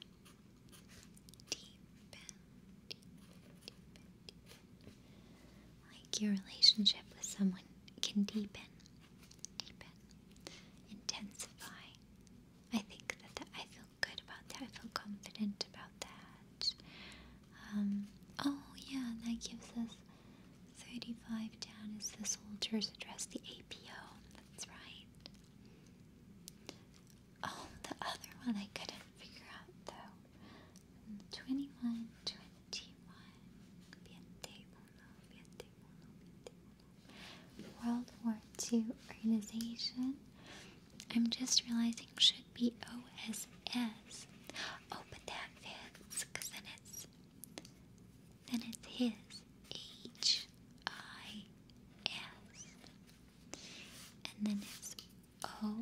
Deepen, deepen, deepen, deepen. Like your relationship with someone can deepen. Deepen. Intensify. I think that, that I feel good about that. I feel confident about that. Um, oh yeah, that gives us thirty-five down is the soldiers address the A P O. That's right. Oh, the other one I couldn't figure out though. twenty-one, twenty-one. Viente uno, viente uno, viente uno. World War Two organization. I'm just realizing should be O S S. Oh, but that fits, because then it's, then it's his, H I S. And then it's O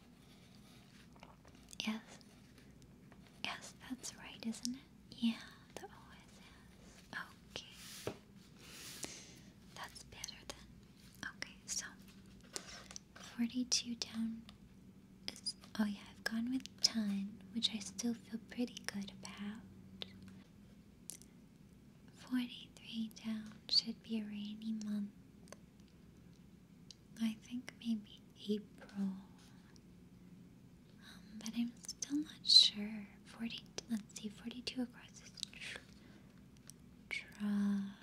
S. Yes, that's right, isn't it? Yeah, the O S S. Okay. That's better then. Okay, so forty-two down. Oh yeah, I've gone with ton, which I still feel pretty good about. forty-three down should be a rainy month. I think maybe April. Um, but I'm still not sure. forty, let's see, forty-two across is tr trough,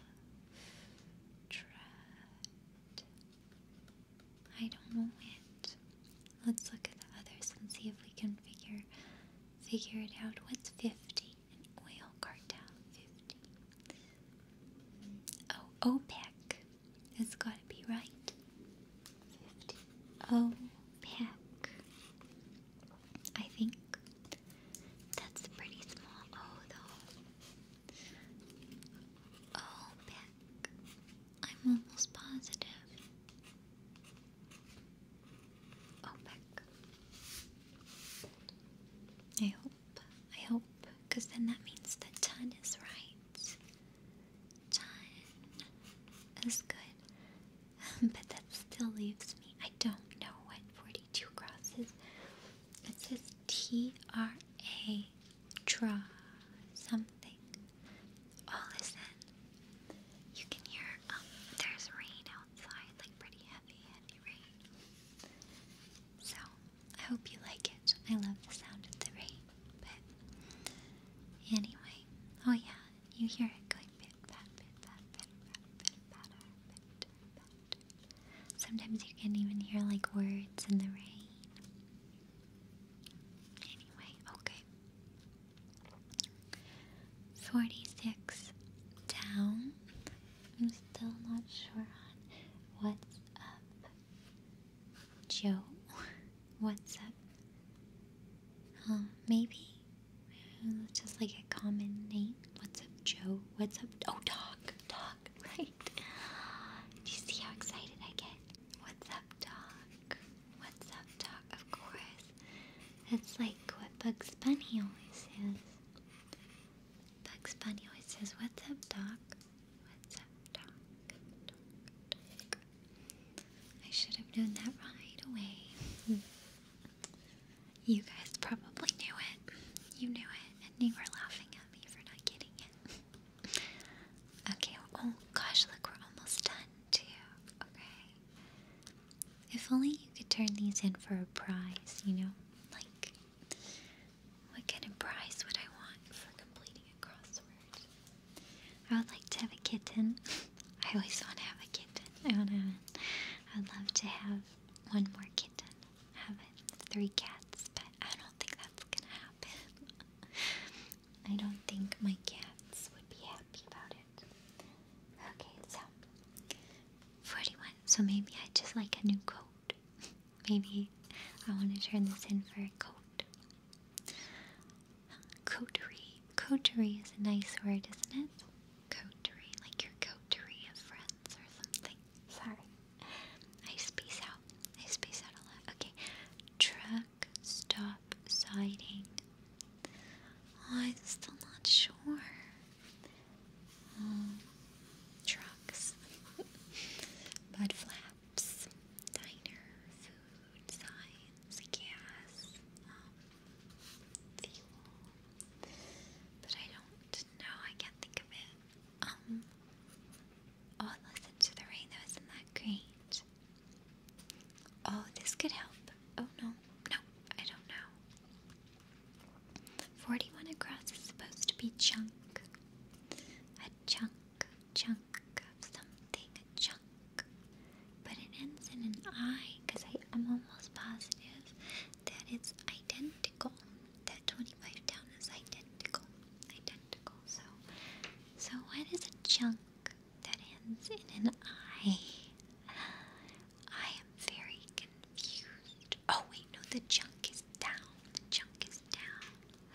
trough. I don't know it. Let's look at the others and see if we can figure figure it out. What's fifty? An oil cartel. fifty. Oh, OPEC. It's gotta be right. fifty. OPEC. I think that's a pretty small O though. OPEC. I'm almost positive. OPEC. I hope, I hope, because then that means the ton is right. Ton is good, but that still leaves me, I don't know what forty-two crosses. It says T R A, tra, something. Oh, listen, you can hear, um, there's rain outside. hope you like it. I love the sound of the rain. But anyway, oh yeah, you hear it going bit, pat, bit, pat, bit, pat, bit, patter, bit, pat. Sometimes you can even hear like words in the rain. Anyway, okay. forty-six down. I'm still not sure on what's up. Joe? What's up? Um, maybe? It's just like a common name. What's up, Joe? What's up? Oh, dog. Dog, right? Do you see how excited I get? What's up, dog? What's up, dog? Of course. That's like what Bugs Bunny always says. Bugs Bunny always says, what's up, dog? What's up, dog? Dog, dog. I should have known that right away. You guys probably knew it. You knew it, and you were laughing at me for not getting it. Okay, oh gosh, look, we're almost done too. Okay. If only you could turn these in for a prize, you know? Like, what kind of prize would I want for completing a crossword? I would like to have a kitten. I always want to have a kitten. I want to, I'd love to have one more kitten. Have it, three cats, but I don't think that's gonna happen. I don't think my cats would be happy about it. Okay, so forty-one. So maybe I just like a new coat. Maybe I want to turn this in for a coat. Coterie. Coterie is a nice word, isn't it? Coterie, like your coterie of friends or something. Sorry. I space out. I space out a lot. Okay. Truck stop siding. Oh, I'm still not sure. Um, trucks. Mud flaps. Diner. Food. Signs. Gas. Um, fuel. But I don't know. I can't think of it. Um. Oh, listen to the rain though. Isn't that great? Oh, this could help. Oh no. No, I don't know. forty-one across is supposed to be chunk. A chunk, chunk of something, a chunk. But it ends in an I, because I'm almost positive that it's identical. That twenty-five down is identical. Identical. So, so what is a chunk that ends in an I? I am very confused. Oh wait, no, the chunk is down. The chunk is down.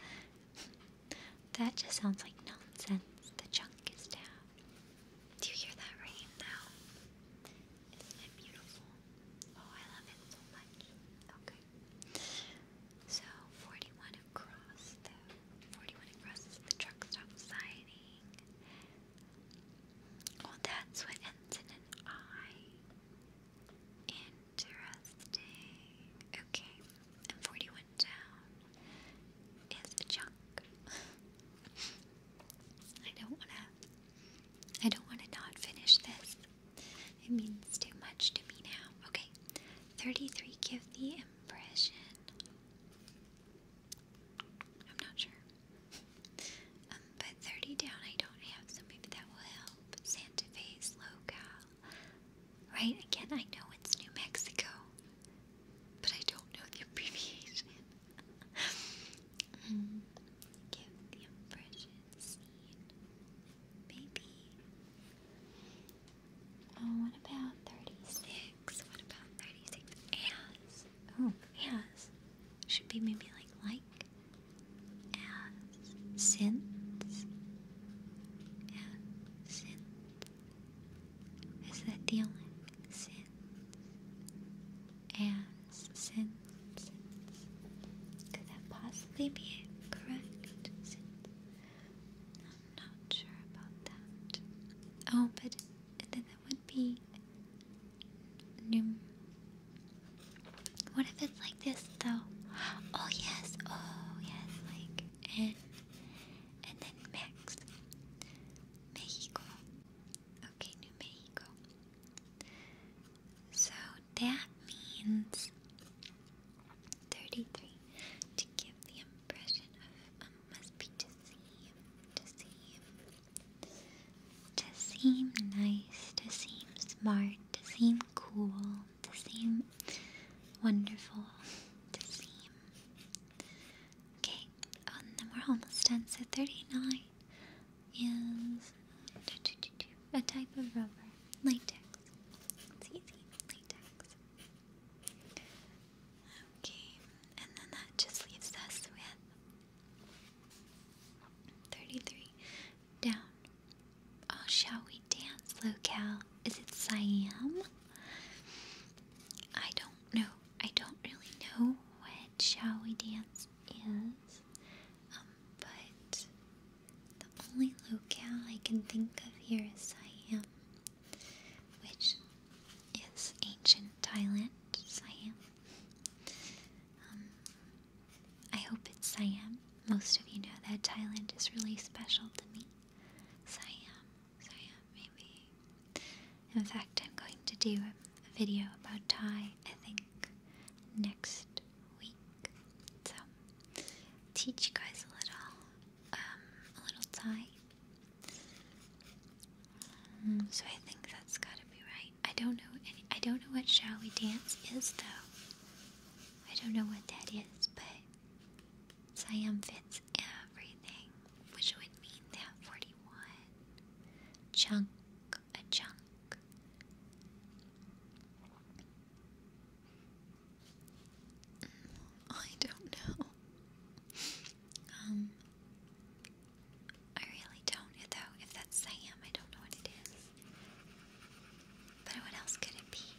That just sounds like nonsense. The chunk is down. Do you hear that rain though? Isn't it beautiful? Oh, I love it so much. Okay. So forty-one across though. forty-one across is the truck stop siding. Oh, that's what ends in an I. Interesting. Okay. And forty-one down is a chunk. I don't wanna I don't wanna not finish this. It means too much to me now. Okay. thirty-three give the impression. I'm not sure. Um, but thirty down I don't have, so maybe that will help. Santa Fe's locale. Right, again, I know it's New Mexico, but I don't know the abbreviation. mm, give the impression seen. Maybe. Oh, what about thirty-six? What about thirty-six? As. Oh, as. Should be maybe like like. As. Since. And since. Is that the only? Since. As. Since. Since. Could that possibly be it? Correct? Since. I'm not sure about that. Oh, but then that would be new. What if it's like this though? Oh yes, oh yes, like and and then Mex, Mexico. Okay, New Mexico. So that means wonderful to see. Okay, oh, and then we're almost done. So thirty-nine is a type of rubber, latex. It's easy, latex. Okay, and then that just leaves us with thirty-three down. Oh, shall we dance locale? Is it Siam? I don't know. I don't really know what shall we dance is. Um, but the only locale I can think of here is Siam, which is ancient Thailand. Siam. Um, I hope it's Siam. Most of you know that Thailand is really special to me. Siam, Siam, maybe. In fact, I'm going to do a video about Thai, I think, next week. So, teach you guys a little, um, a little Thai. Um, so I think that's gotta be right. I don't know any, I don't know what shall we dance is though. I don't know what that is, but Siam fits everything, which would mean that forty-one. Chunk, a chunk. I don't know. Um, I really don't, though. If that's Siam, I don't know what it is. But what else could it be?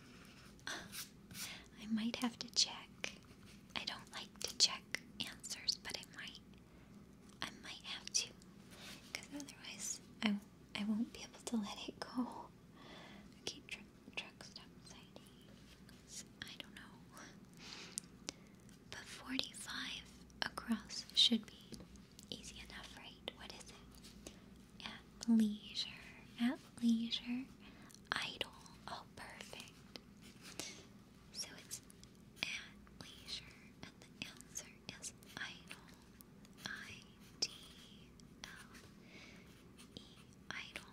I might have to check. I don't like to check answers, but I might. I might have to, because otherwise I, I won't be able to let it go. Okay, truck, truck stop sightings. I don't know. But forty-five across should be easy enough, right? What is it? At leisure. At leisure. Idle. Oh, perfect. So it's at leisure, and the answer is idle. I D L E. Idle.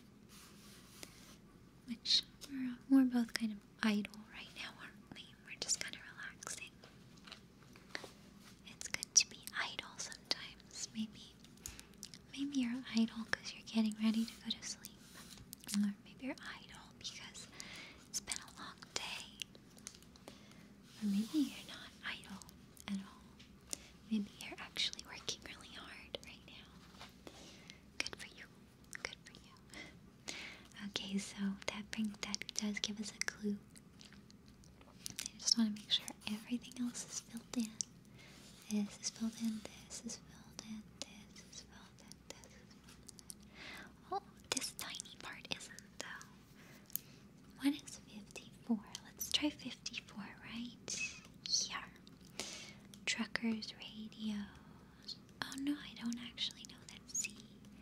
Which we're, we're both kind of idle right now, aren't we? We're just kind of relaxing. It's good to be idle sometimes. Maybe, maybe you're idle because you're getting ready to go to sleep. Or maybe you're idle because it's been a long day. Or maybe you're not idle at all. Maybe you're actually working really hard right now. Good for you. Good for you. Okay, so that brings that does give us a clue. I just want to make sure everything else is filled in. This is filled in, this is filled in, this is filled in, this is filled in. Oh, this tiny part isn't though. What is fifty-four? Let's try fifty-four right here. Truckers, radios. Oh no, I don't actually know that. C.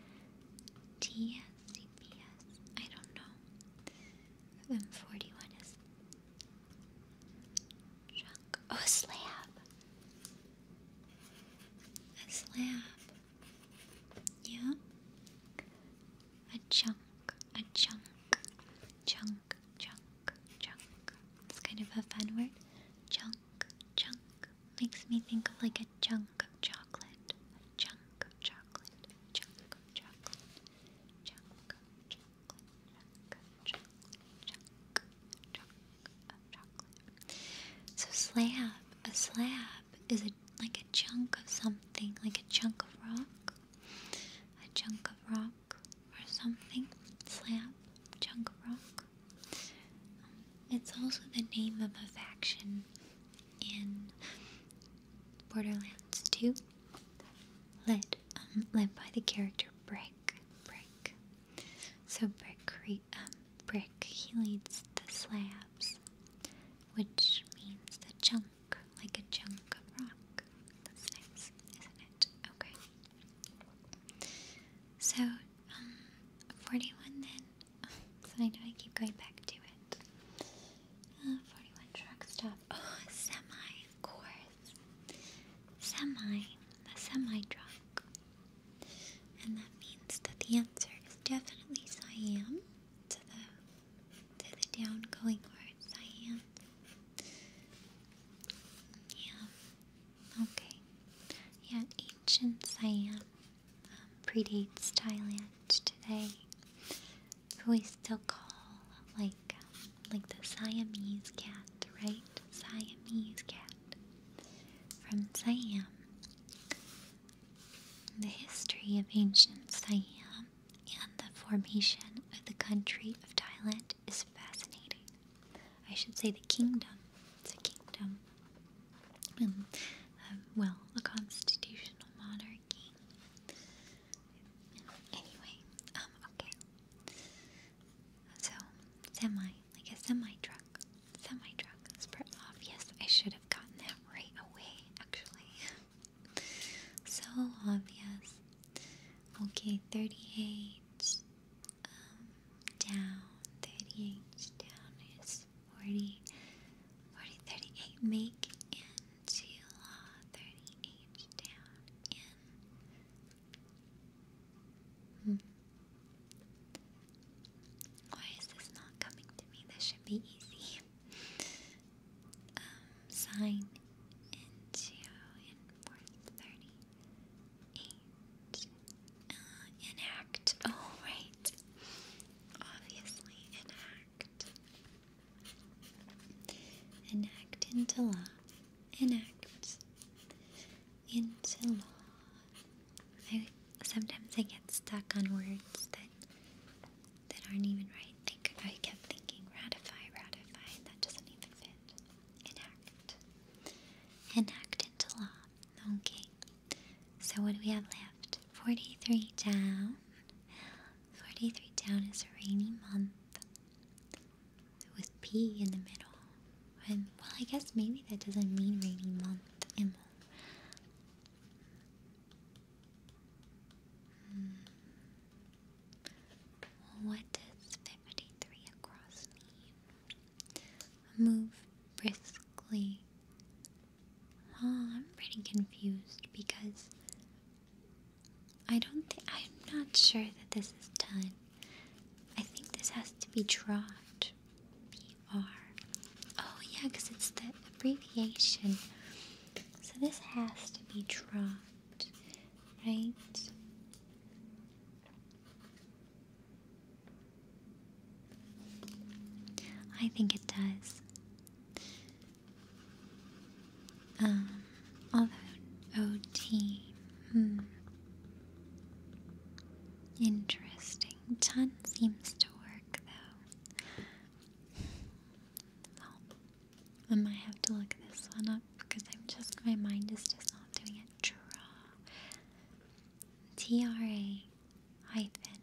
T S, C P S. I don't know. And forty-one is truck. Oh, a slab. A slab. Yeah. A chunk. A chunk. Chunk. Chunk. Chunk. It's kind of a fun word. Chunk. Chunk. Makes me think of like a chunk of chocolate. A chunk of chocolate. Chunk of chocolate. Chunk of chocolate. Chunk of chocolate. Chunk. Chunk of chocolate. So slab. A slab is a like a chunk of something, like a chunk of rock. A chunk of rock or something. Slab. Chunk of rock. It's also the name of a faction in Borderlands two, led um, led by the character Brick. Brick. So Brick, cre- um, Brick, he leads the slabs, which means the chunk, like a chunk of rock. That's nice, isn't it? Okay. So, um, forty-one then. So I know I keep going back to it. Uh, forty-one truck stop. Oh, a semi, of course. Semi, a semi truck. And that means that the answer is definitely Siam, to the, to the down going word, Siam. ancient Siam um, predates Thailand today. We still call like um, like the Siamese cat, right? Siamese cat from Siam. The history of ancient Siam and the formation of the country of Thailand is fascinating. I should say the kingdom. It's a kingdom. And, uh, well, a constitutional monarchy. Anyway, um, okay. So, semi, like a semi-truck. Semi-truck is pretty obvious. I should have gotten that right away, actually. So obvious. Okay, thirty-eight um, down, thirty-eight down is forty, forty, thirty-eight, make into law, thirty-eight down in. Hmm. Why is this not coming to me? This should be easy. Um, sign into enforce thirty-eight. Uh, enact. Oh, right. Obviously, enact. Enact into law. Enact into law. I, sometimes I get stuck on words that that aren't even right. Like I kept thinking ratify, ratify. That doesn't even fit. Enact. Enact into law. Okay. So what do we have left? forty-three down. forty-three down is a rainy month with P in the middle. And, well, I guess maybe that doesn't mean rainy month. M. Hmm. What does fifty-three across mean? Move briskly. Oh, I'm pretty confused because I don't think, I'm not sure that this is done. I think this has to be trot. B R. Oh, yeah, because it's the abbreviation. So this has to be trot, right? I think it does. Um, although O T, hmm. Interesting. Ton seems to work, though. Well, I might have to look this one up because I'm just, my mind is just not doing it. Draw. T R A hyphen.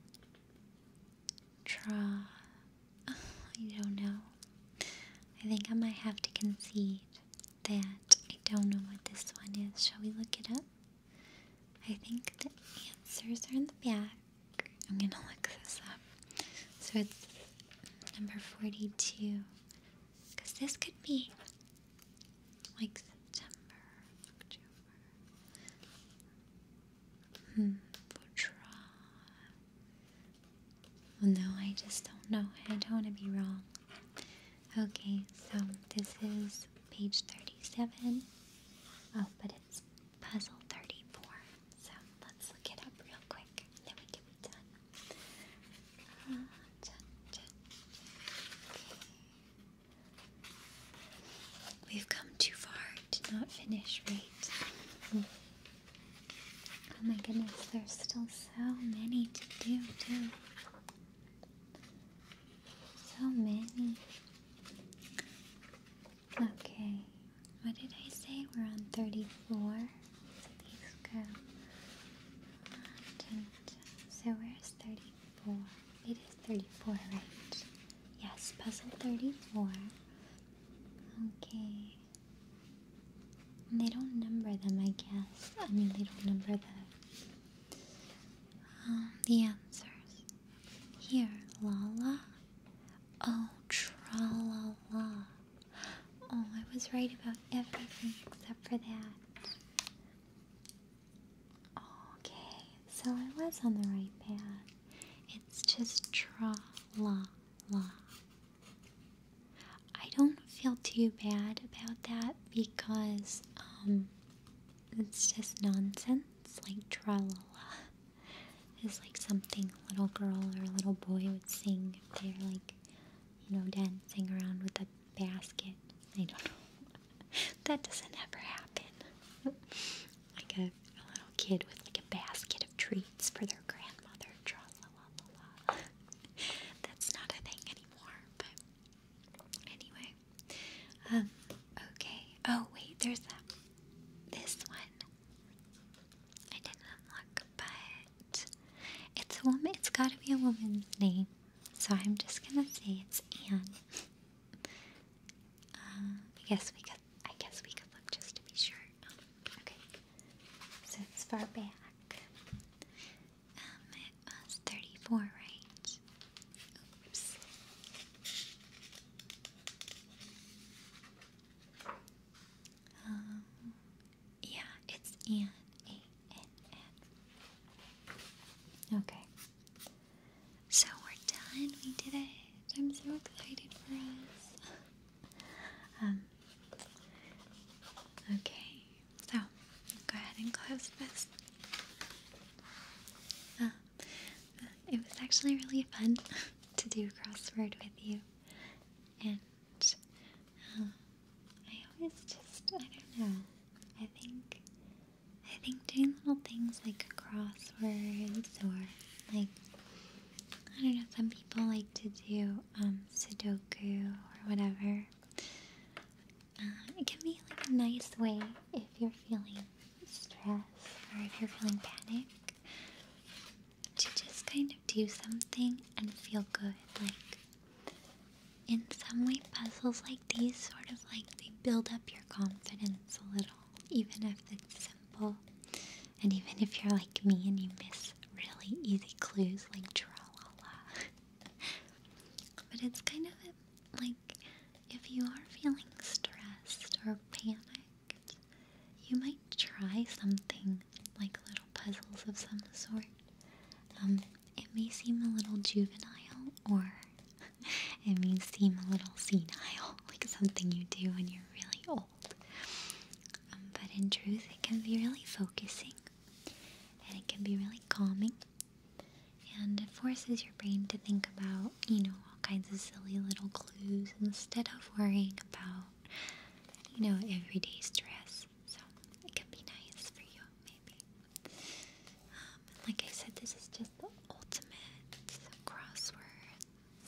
Draw. Oh, I don't know. I think I might have to concede that I don't know what this one is. Shall we look it up? I think the answers are in the back. I'm gonna look this up. So it's number forty-two. Because this could be like September, October. Hmm, Bourgeois. Well, no, I just don't know. I don't want to be wrong. Okay, so this is page thirty-seven. Oh, but it's puzzle thirty-four. So let's look it up real quick, and then we can be done. Uh, dun, dun. Okay. We've come too far to not finish, right? Oh my goodness, there's still so many to do, too. So many. Okay, what did I say? We're on thirty-four. So these go. Dun, dun. So where's thirty-four? It is thirty-four, right? Yes, puzzle thirty-four. Okay. And they don't number them, I guess. I mean, they don't number the um, the answers. Here, la la. Oh, tra la la. Oh, I was right about everything except for that. Okay, so I was on the right path. It's just tra la la. I don't feel too bad about that because um, it's just nonsense. sounds like tra-la-la. It's like something a little girl or a little boy would sing if they're like, you know, dancing around with a basket. I don't know. That doesn't ever happen. Like a, a little kid with like a basket of treats for their grandmother. Tra-la-la-la-la. That's not a thing anymore, but anyway. Um, okay. Oh, wait, there's that. This one. I didn't unlock, but it's a woman. It's gotta be a woman's name. So I'm just gonna say it's Anne. Uh, I guess we could. I guess we could look just to be sure. Okay. So it's far back. Um, it was thirty-four, right? Oops. Um, yeah, it's Anne. A N N. Okay. So we're done. We did it. I'm so excited for us. Um. Okay. So go ahead and close this. Uh, it was actually really fun to do a crossword with you, and uh, I always just I don't know. I think I think doing little things like crosswords or like I don't know, some people like to do um, Sudoku or whatever. Uh, it can be like a nice way if you're feeling stressed or if you're feeling panic to just kind of do something and feel good. Like in some way, puzzles like these sort of like they build up your confidence a little, even if it's simple. And even if you're like me and you miss really easy clues like tra-la-la. But it's kind of like if you are feeling stressed or panicked, you might try something like little puzzles of some sort. Um, it may seem a little juvenile or it may seem a little senile, like something you do when you're really old. Um, but in truth, it can be really focusing and it can be really calming. And it forces your brain to think about, you know, all kinds of silly little clues instead of worrying about, you know, everyday stress. So it can be nice for you, maybe. Um, and like I said, this is just the ultimate crosswords.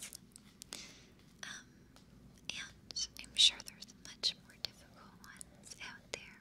Um, and I'm sure there's much more difficult ones out there.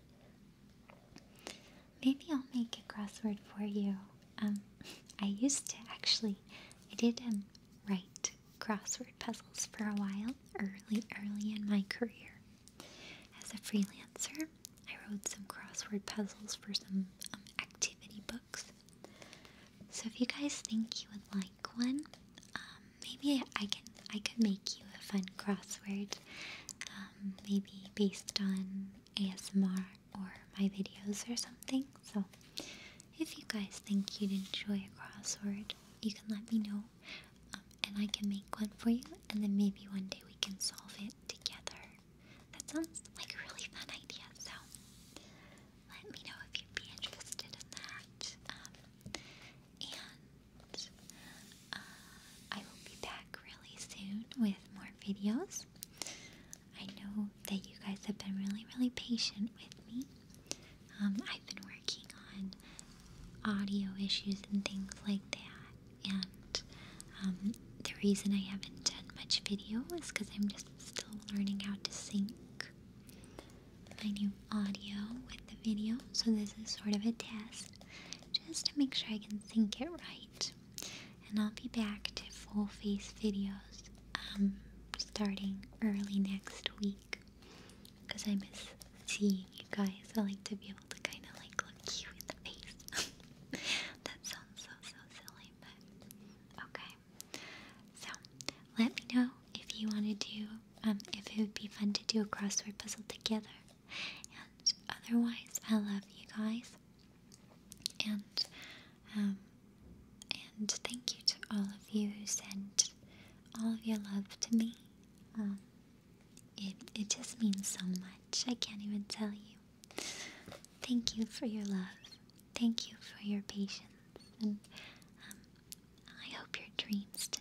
Maybe I'll make a crossword for you. Um, I used to actually, I did um, write crossword puzzles for a while, early, early in my career. As a freelancer, I wrote some crossword puzzles for some um, activity books. So if you guys think you would like one, um, maybe I can, I could make you a fun crossword, um, maybe based on A S M R or my videos or something. So if you guys think you'd enjoy a crossword, you can let me know, um, and I can make one for you, and then maybe one day we can solve it together. That sounds like a really fun idea, so let me know if you'd be interested in that. Um, and uh, I will be back really soon with more videos. I know that you guys have been really, really patient with me. Um, I've been working on audio issues and things like that, and um, the reason I haven't done much video is because I'm just still learning how to sync my new audio with the video, so this is sort of a test just to make sure I can sync it right. And I'll be back to full face videos um, starting early next week because I miss seeing you guys. I like to be able to kind of like look you in the face. That sounds so, so silly, but okay. So, let me know if you want to do, um, if it would be fun to do a crossword puzzle together. And otherwise, I love you guys. And, um, and thank you to all of you who sent all of your love to me. Um, it, it just means so much. I can't even tell you. Thank you for your love. thank you for your patience, and um, I hope your dreams